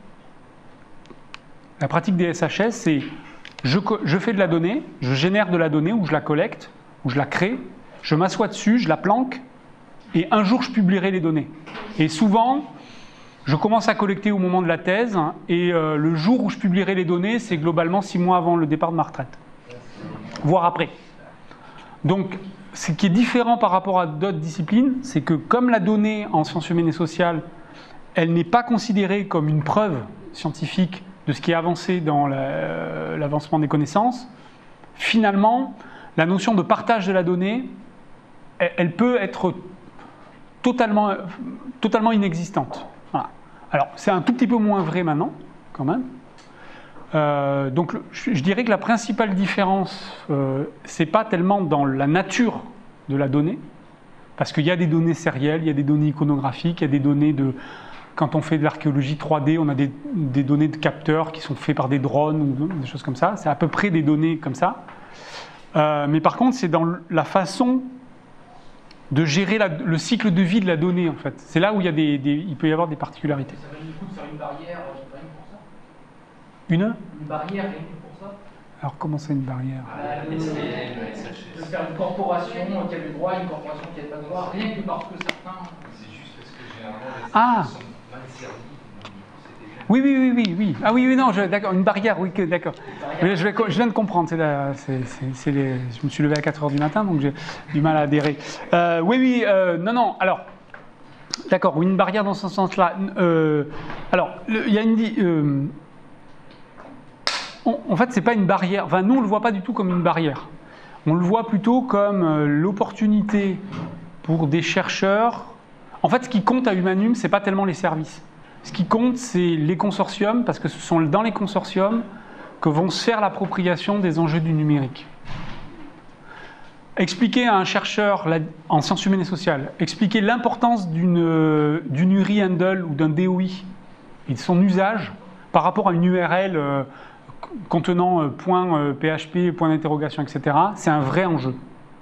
La pratique des S H S, c'est je, je fais de la donnée, je génère de la donnée, ou je la collecte, ou je la crée, je m'assois dessus, je la planque, et un jour je publierai les données. Et souvent, je commence à collecter au moment de la thèse, et euh, le jour où je publierai les données, c'est globalement six mois avant le départ de ma retraite, voire après. Donc, ce qui est différent par rapport à d'autres disciplines, c'est que comme la donnée en sciences humaines et sociales, elle n'est pas considérée comme une preuve scientifique de ce qui est avancé dans la, l'avancement des connaissances, finalement, la notion de partage de la donnée, elle, elle peut être totalement, totalement inexistante. Voilà. Alors, c'est un tout petit peu moins vrai maintenant, quand même. Euh, donc, je, je dirais que la principale différence, euh, c'est pas tellement dans la nature de la donnée, parce qu'il y a des données sérielles, il y a des données iconographiques, il y a des données de... Quand on fait de l'archéologie trois D, on a des, des données de capteurs qui sont faits par des drones ou des choses comme ça. C'est à peu près des données comme ça. Euh, mais par contre, c'est dans la façon de gérer la, le cycle de vie de la donnée, en fait. C'est là où il, y a des, des, il peut y avoir des particularités. Ça va du coup de faire une barrière rien pour ça? Une Une barrière rien que pour ça? Alors, comment c'est une barrière? euh, de, de faire une corporation qui a le droit, une corporation qui n'a pas le droit, rien que parce que certains... C'est juste parce que généralement, les Ah. sont mal servis. Oui, oui, oui, oui, oui. Ah oui, oui, non, je- d'accord, une barrière, oui, que- d'accord. Mais je, vais- je viens de comprendre, c'est la- c'est- c'est- c'est les- je me suis levé à quatre heures du matin, donc j'ai du mal à adhérer. Euh, oui, oui, euh, non, non, alors, d'accord, oui, une barrière dans ce sens-là. Euh, alors, le- il y a une... di- euh, on- en fait, c'est pas une barrière, enfin, nous, on le voit pas du tout comme une barrière. On le voit plutôt comme euh, l'opportunité pour des chercheurs. En fait, ce qui compte à Humanum, c'est pas tellement les services. Ce qui compte, c'est les consortiums, parce que ce sont dans les consortiums que vont se faire l'appropriation des enjeux du numérique. Expliquer à un chercheur en sciences humaines et sociales, expliquer l'importance d'une, d'une U R I handle ou d'un D O I et de son usage par rapport à une U R L euh, contenant euh, point euh, P H P, point d'interrogation, et cetera, c'est un vrai enjeu.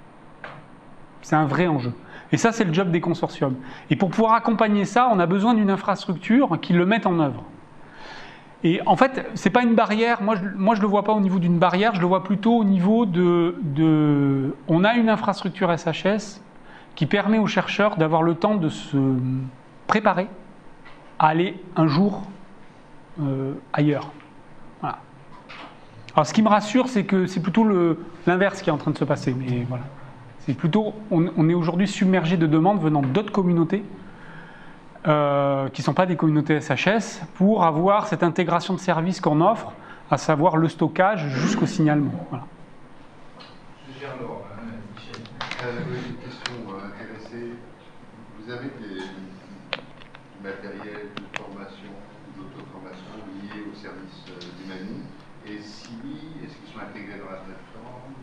C'est un vrai enjeu. Et ça, c'est le job des consortiums. Et pour pouvoir accompagner ça, on a besoin d'une infrastructure qui le mette en œuvre. Et en fait, ce n'est pas une barrière. Moi, je ne le vois pas au niveau d'une barrière. Je le vois plutôt au niveau de, de... On a une infrastructure S H S qui permet aux chercheurs d'avoir le temps de se préparer à aller un jour euh, ailleurs. Voilà. Alors, ce qui me rassure, c'est que c'est plutôt le, l'inverse qui est en train de se passer. Mais voilà. C'est plutôt, on, on est aujourd'hui submergé de demandes venant d'autres communautés euh, qui ne sont pas des communautés S H S pour avoir cette intégration de services qu'on offre, à savoir le stockage jusqu'au signalement. Voilà. Je gère alors, hein, Michel. Euh, une question euh, intéressée. Vous avez des, du matériel de formation ou d'auto-formation lié au service euh, d'Humanum? Et si oui, est-ce qu'ils sont intégrés dans la plateforme?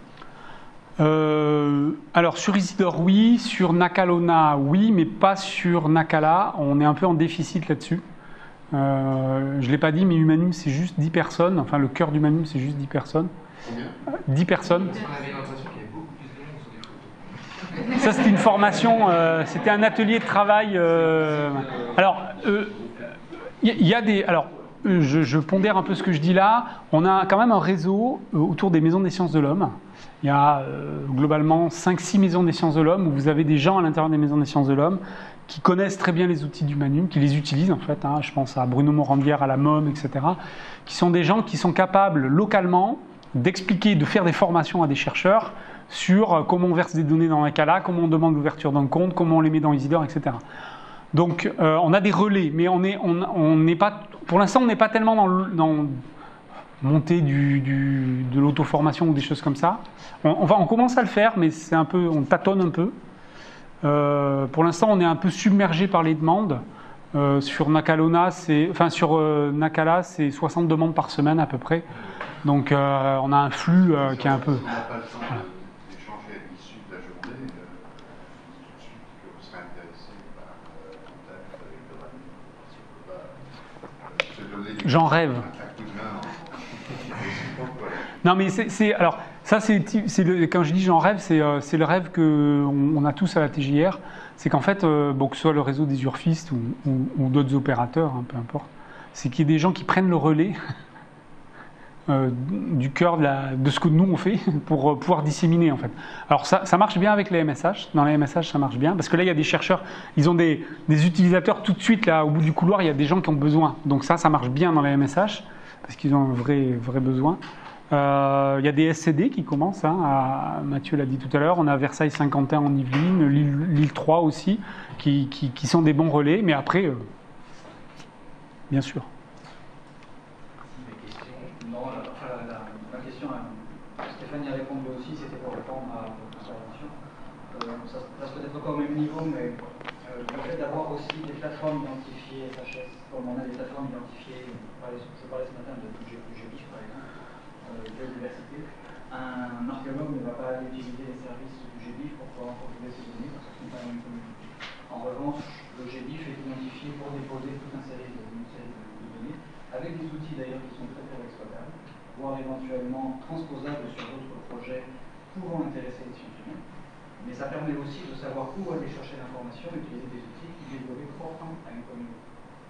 Euh, alors sur Isidore oui, sur Nakalona oui, mais pas sur Nakala. On est un peu en déficit là-dessus. Euh, je ne l'ai pas dit, mais Humanum c'est juste dix personnes. Enfin le cœur d'Humanum c'est juste dix personnes. Combien? dix personnes. On avait l'impression qu'il y avait beaucoup plus de monde sur les photos. Ça c'était une formation, euh, c'était un atelier de travail. Euh, alors il euh, y, y a des... Alors, je, je pondère un peu ce que je dis là. On a quand même un réseau autour des maisons des sciences de l'homme. Il y a euh, globalement cinq six maisons des sciences de l'homme où vous avez des gens à l'intérieur des maisons des sciences de l'homme qui connaissent très bien les outils d'Humanum, qui les utilisent en fait. Hein, je pense à Bruno Morandière, à la M O M, et cetera. Qui sont des gens qui sont capables localement d'expliquer, de faire des formations à des chercheurs sur comment on verse des données dans un Nakala, comment on demande l'ouverture d'un compte, comment on les met dans Isidore, et cetera. Donc euh, on a des relais, mais on est, on, on n'est pas, pour l'instant on n'est pas tellement dans, dans monter du, du, de l'auto-formation ou des choses comme ça. On, on, va, on commence à le faire, mais c'est un peu, on tâtonne un peu. Euh, pour l'instant, on est un peu submergé par les demandes. Euh, sur Nakalona, c'est, enfin sur euh, Nakala, c'est soixante demandes par semaine à peu près. Donc euh, on a un flux euh, qui est un peu. Si on n'a pas le temps voilà. d'échanger à l'issue de la journée, euh, je dis tout de suite que vous serez intéressé par euh, contact avec le Rami. Si on peut pas euh, se donner J'en rêve. un coup de main. Non mais c'est, c'est alors ça c'est, c'est le, quand je dis j'en rêve, c'est, euh, c'est le rêve que on, on a tous à la T J R, c'est qu'en fait euh, bon, que ce soit le réseau des urfistes ou, ou, ou d'autres opérateurs, hein, peu importe, c'est qu'il y ait des gens qui prennent le relais euh, du cœur de, la, de ce que nous on fait pour euh, pouvoir disséminer en fait. Alors ça, ça marche bien avec les M S H, dans les M S H ça marche bien parce que là il y a des chercheurs, ils ont des, des utilisateurs tout de suite là au bout du couloir, il y a des gens qui ont besoin, donc ça ça marche bien dans les M S H parce qu'ils ont un vrai, vrai besoin. Euh, il y a des S C D qui commencent, hein, à, Mathieu l'a dit tout à l'heure, on a Versailles cinquante et un en Yvelines, Lille, Lille trois aussi, qui, qui, qui sont des bons relais, mais après, euh, bien sûr. Non, la, la, la, la question, Stéphane y a répondu aussi, c'était pour répondre à votre intervention. Euh, ça, ça se peut être pas au même niveau, mais euh, le fait d'avoir aussi des plateformes identifiées S H S, comme on a des plateformes identifiées, je parlais ce matin de G B I F par exemple, biodiversité, un archéologue ne va pas aller utiliser les services du G B I F pour pouvoir retrouver ces données parce que ce n'est pas la même communauté. En revanche, le G B I F est identifié pour déposer toute une série de, une série de, de données, avec des outils d'ailleurs qui sont très très exploitables, voire éventuellement transposables sur d'autres projets pouvant intéresser les sciences humaines. Mais ça permet aussi de savoir où aller chercher l'information et utiliser des outils qui développent propres à une communauté.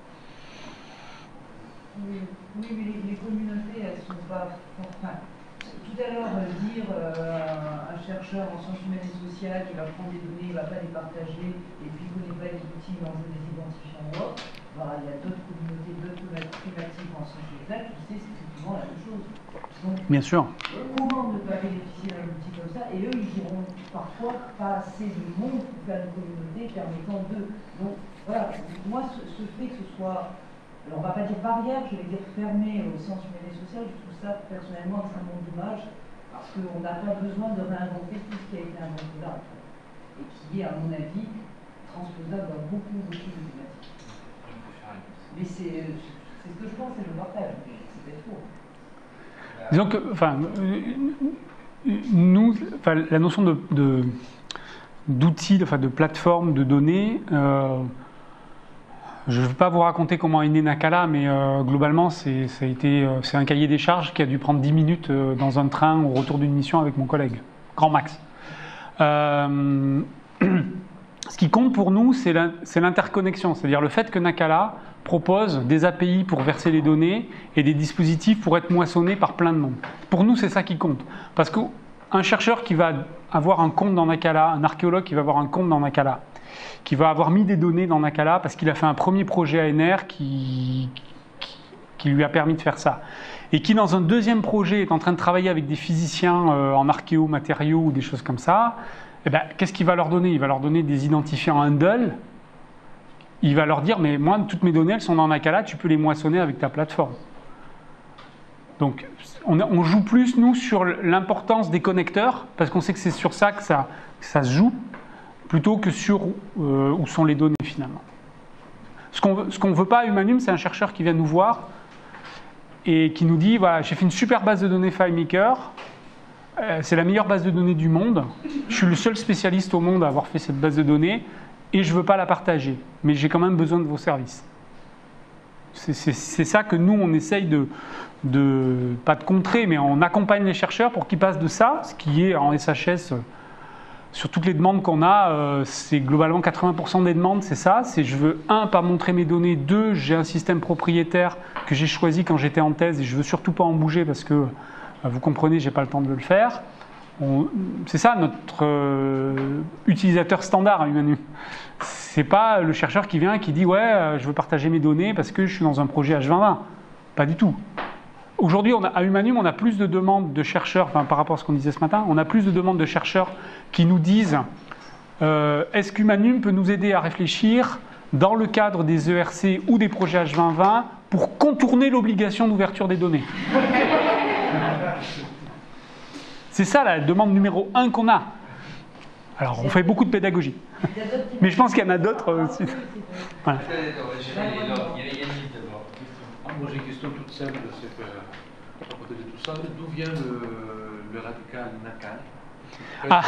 Oui, oui, mais les, les communautés, elles sont pas... Enfin, tout à l'heure, euh, dire euh, un chercheur en sciences humaines et sociales qui va prendre des données, il ne va pas les partager, et puis il ne connaît pas les outils, l'enjeu des identifiants ou autres, bah, il y a d'autres communautés, d'autres thématiques en sens exact, tu sais strictement la même chose. Donc, bien sûr. comment ne pas bénéficier d'un outil comme ça? Et eux, ils diront parfois pas assez de monde pour faire une communauté permettant d'eux. Donc voilà, moi, ce, ce fait que ce soit, alors on va pas dire barrière, je vais dire fermé au sens humain et social, je trouve ça personnellement extrêmement dommage, parce qu'on n'a pas besoin de réinventer tout ce qui a été inventé là, et qui est, à mon avis, transposable dans beaucoup, beaucoup de thématiques. Mais c'est ce que je pense et je le partage, mais c'est peut-être faux. Disons que, enfin, nous, enfin, la notion de, de, d'outils, enfin, de plateforme, de données, euh, je ne veux pas vous raconter comment est né Nakala, mais euh, globalement, c'est, ça a été, euh, c'est un cahier des charges qui a dû prendre dix minutes euh, dans un train au retour d'une mission avec mon collègue, grand max. Euh, ce qui compte pour nous, c'est, la, c'est l'interconnexion, c'est-à-dire le fait que Nakala propose des A P I pour verser les données et des dispositifs pour être moissonnés par plein de monde. Pour nous, c'est ça qui compte. Parce qu'un chercheur qui va avoir un compte dans Nakala, un archéologue qui va avoir un compte dans Nakala, qui va avoir mis des données dans Nakala parce qu'il a fait un premier projet A N R qui, qui, qui lui a permis de faire ça, et qui dans un deuxième projet est en train de travailler avec des physiciens euh, en archéo, matériaux ou des choses comme ça, eh ben, qu'est-ce qu'il va leur donner? Il va leur donner des identifiants Handle. Il va leur dire, mais moi, toutes mes données, elles sont dans Nakala, tu peux les moissonner avec ta plateforme. Donc, on, on joue plus, nous, sur l'importance des connecteurs, parce qu'on sait que c'est sur ça que ça, que ça se joue, plutôt que sur euh, où sont les données, finalement. Ce qu'on ne ce qu'on veut pas à Humanum, c'est un chercheur qui vient nous voir et qui nous dit, voilà, j'ai fait une super base de données FileMaker, euh, c'est la meilleure base de données du monde, je suis le seul spécialiste au monde à avoir fait cette base de données, et je ne veux pas la partager, mais j'ai quand même besoin de vos services. C'est, c'est, c'est ça que nous, on essaye de, de, pas de contrer, mais on accompagne les chercheurs pour qu'ils passent de ça, ce qui est en S H S, sur toutes les demandes qu'on a, euh, c'est globalement quatre-vingts pour cent des demandes, c'est ça, c'est je veux, un, pas montrer mes données, deux, j'ai un système propriétaire que j'ai choisi quand j'étais en thèse, et je ne veux surtout pas en bouger parce que, euh, vous comprenez, je n'ai pas le temps de le faire. On, c'est ça notre euh, utilisateur standard à Humanum. C'est pas le chercheur qui vient et qui dit ouais, euh, je veux partager mes données parce que je suis dans un projet H vingt vingt. Pas du tout. Aujourd'hui, on a, à Humanum, on a plus de demandes de chercheurs, enfin, par rapport à ce qu'on disait ce matin, on a plus de demandes de chercheurs qui nous disent euh, est-ce qu'Humanum peut nous aider à réfléchir dans le cadre des E R C ou des projets H vingt vingt pour contourner l'obligation d'ouverture des données. C'est ça la demande numéro un qu'on a. Alors, on fait beaucoup de pédagogie. Mais je pense qu'il y en a d'autres aussi. Voilà. Moi, j'ai une question toute simple, c'est que, à côté de tout ça, d'où vient le, le radical Nakal? Ah.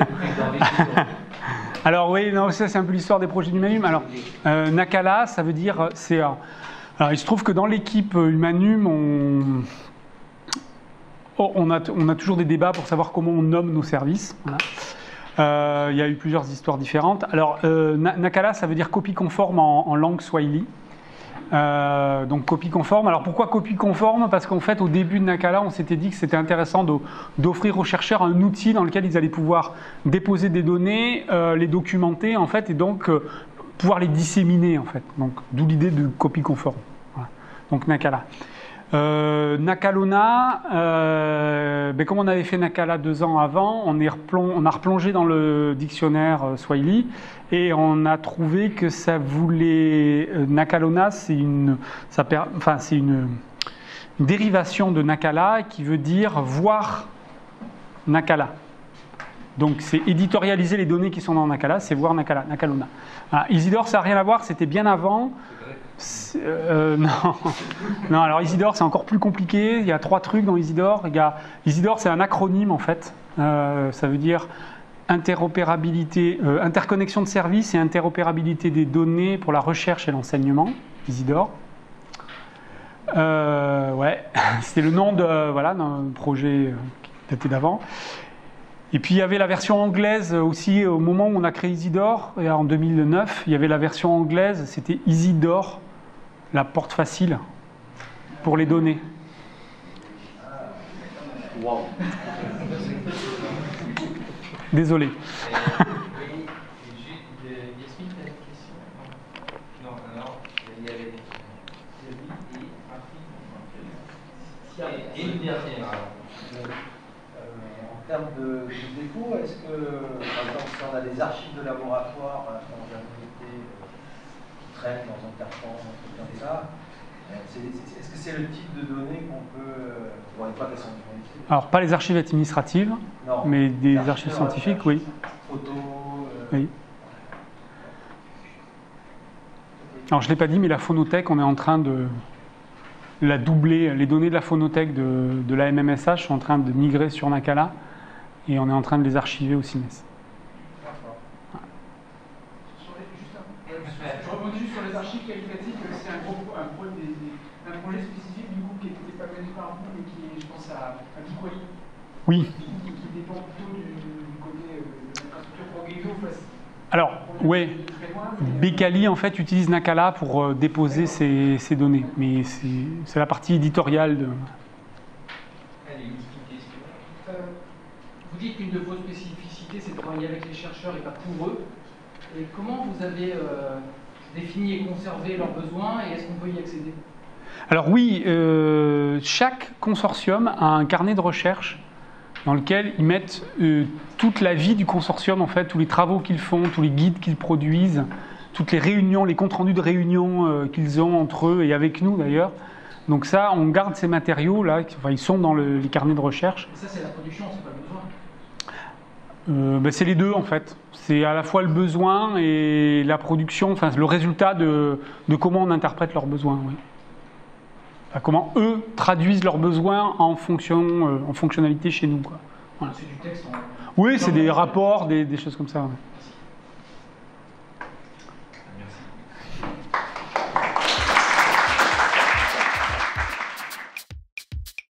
Alors oui, non, ça c'est un peu l'histoire des projets d'Humanum. Alors, euh, Nakala, ça veut dire, c'est. Euh, alors, il se trouve que dans l'équipe Humanum, on, on, a, on a toujours des débats pour savoir comment on nomme nos services. Voilà. Euh, il y a eu plusieurs histoires différentes. Alors, euh, Nakala, ça veut dire copie conforme en, en langue swahili. Euh, donc copie conforme. Alors pourquoi copie conforme? Parce qu'en fait au début de Nakala on s'était dit que c'était intéressant de, d'offrir aux chercheurs un outil dans lequel ils allaient pouvoir déposer des données, euh, les documenter en fait et donc euh, pouvoir les disséminer en fait. Donc d'où l'idée de copie conforme. Voilà. Donc Nakala. Euh, Nakalona, euh, ben comme on avait fait Nakala deux ans avant, on, est replong, on a replongé dans le dictionnaire euh, Swahili et on a trouvé que ça voulait euh, Nakalona, c'est une, ça per, enfin c'est une, une dérivation de Nakala qui veut dire voir Nakala. Donc c'est éditorialiser les données qui sont dans Nakala, c'est voir Nakala, Nakalona. Ah, Isidore, ça n'a rien à voir, c'était bien avant. Euh, non. non, alors Isidore c'est encore plus compliqué, il y a trois trucs dans Isidore. Il y a, Isidore c'est un acronyme en fait, euh, ça veut dire interopérabilité, euh, interconnexion de services et interopérabilité des données pour la recherche et l'enseignement, Isidore. Euh, ouais, c'était le nom de, voilà, d'un projet qui datait d'avant. Et puis il y avait la version anglaise aussi au moment où on a créé Isidore, et en deux mille neuf, il y avait la version anglaise, c'était Isidore, la porte facile pour les données. Wow. Désolé. liberté. En termes de, de dépôt, est-ce que, par exemple, si on a des archives de laboratoire dans un unité qui traînent dans un carton, un truc comme ça, est-ce que c'est le type de données qu'on peut. Bon, pas qu'elles sont disponibles. Alors, pas les archives administratives, non, mais des archives archives scientifiques, oui. Photos. Euh... Oui. Alors, je ne l'ai pas dit, mais la phonothèque, on est en train de la doubler. Les données de la phonothèque de, de la M M S H sont en train de migrer sur Nakala et on est en train de les archiver au CIMES. Je rebondis juste sur les archives qualitatives, c'est un, gros, un, projet, un projet spécifique du coup qui n'était pas connu par vous, mais qui est, je pense, à, à Bicoli. Oui. Qui, qui dépend plutôt du, du côté euh, de l'infrastructure pour Gexo. Alors, oui, Becali en fait utilise Nakala pour euh, déposer ses, ses données, mais c'est la partie éditoriale de. Allez, une petite question. Euh, vous dites qu'une de vos spécificités, c'est de travailler avec les chercheurs et pas pour eux. Et comment vous avez euh, défini et conservé leurs besoins et est-ce qu'on peut y accéder? Alors oui, euh, chaque consortium a un carnet de recherche dans lequel ils mettent euh, toute la vie du consortium, en fait, tous les travaux qu'ils font, tous les guides qu'ils produisent, toutes les réunions, les comptes rendus de réunions euh, qu'ils ont entre eux et avec nous d'ailleurs. Donc ça, on garde ces matériaux-là, enfin, ils sont dans le, les carnets de recherche. Et ça, c'est la production, c'est pas le besoin? Euh, ben c'est les deux en fait. C'est à la fois le besoin et la production, enfin le résultat de, de comment on interprète leurs besoins. Oui. Enfin, comment eux traduisent leurs besoins en, fonction, euh, en fonctionnalité chez nous. Quoi. Voilà. C'est du texte en... Oui, c'est des rapports, des, des choses comme ça. Ouais.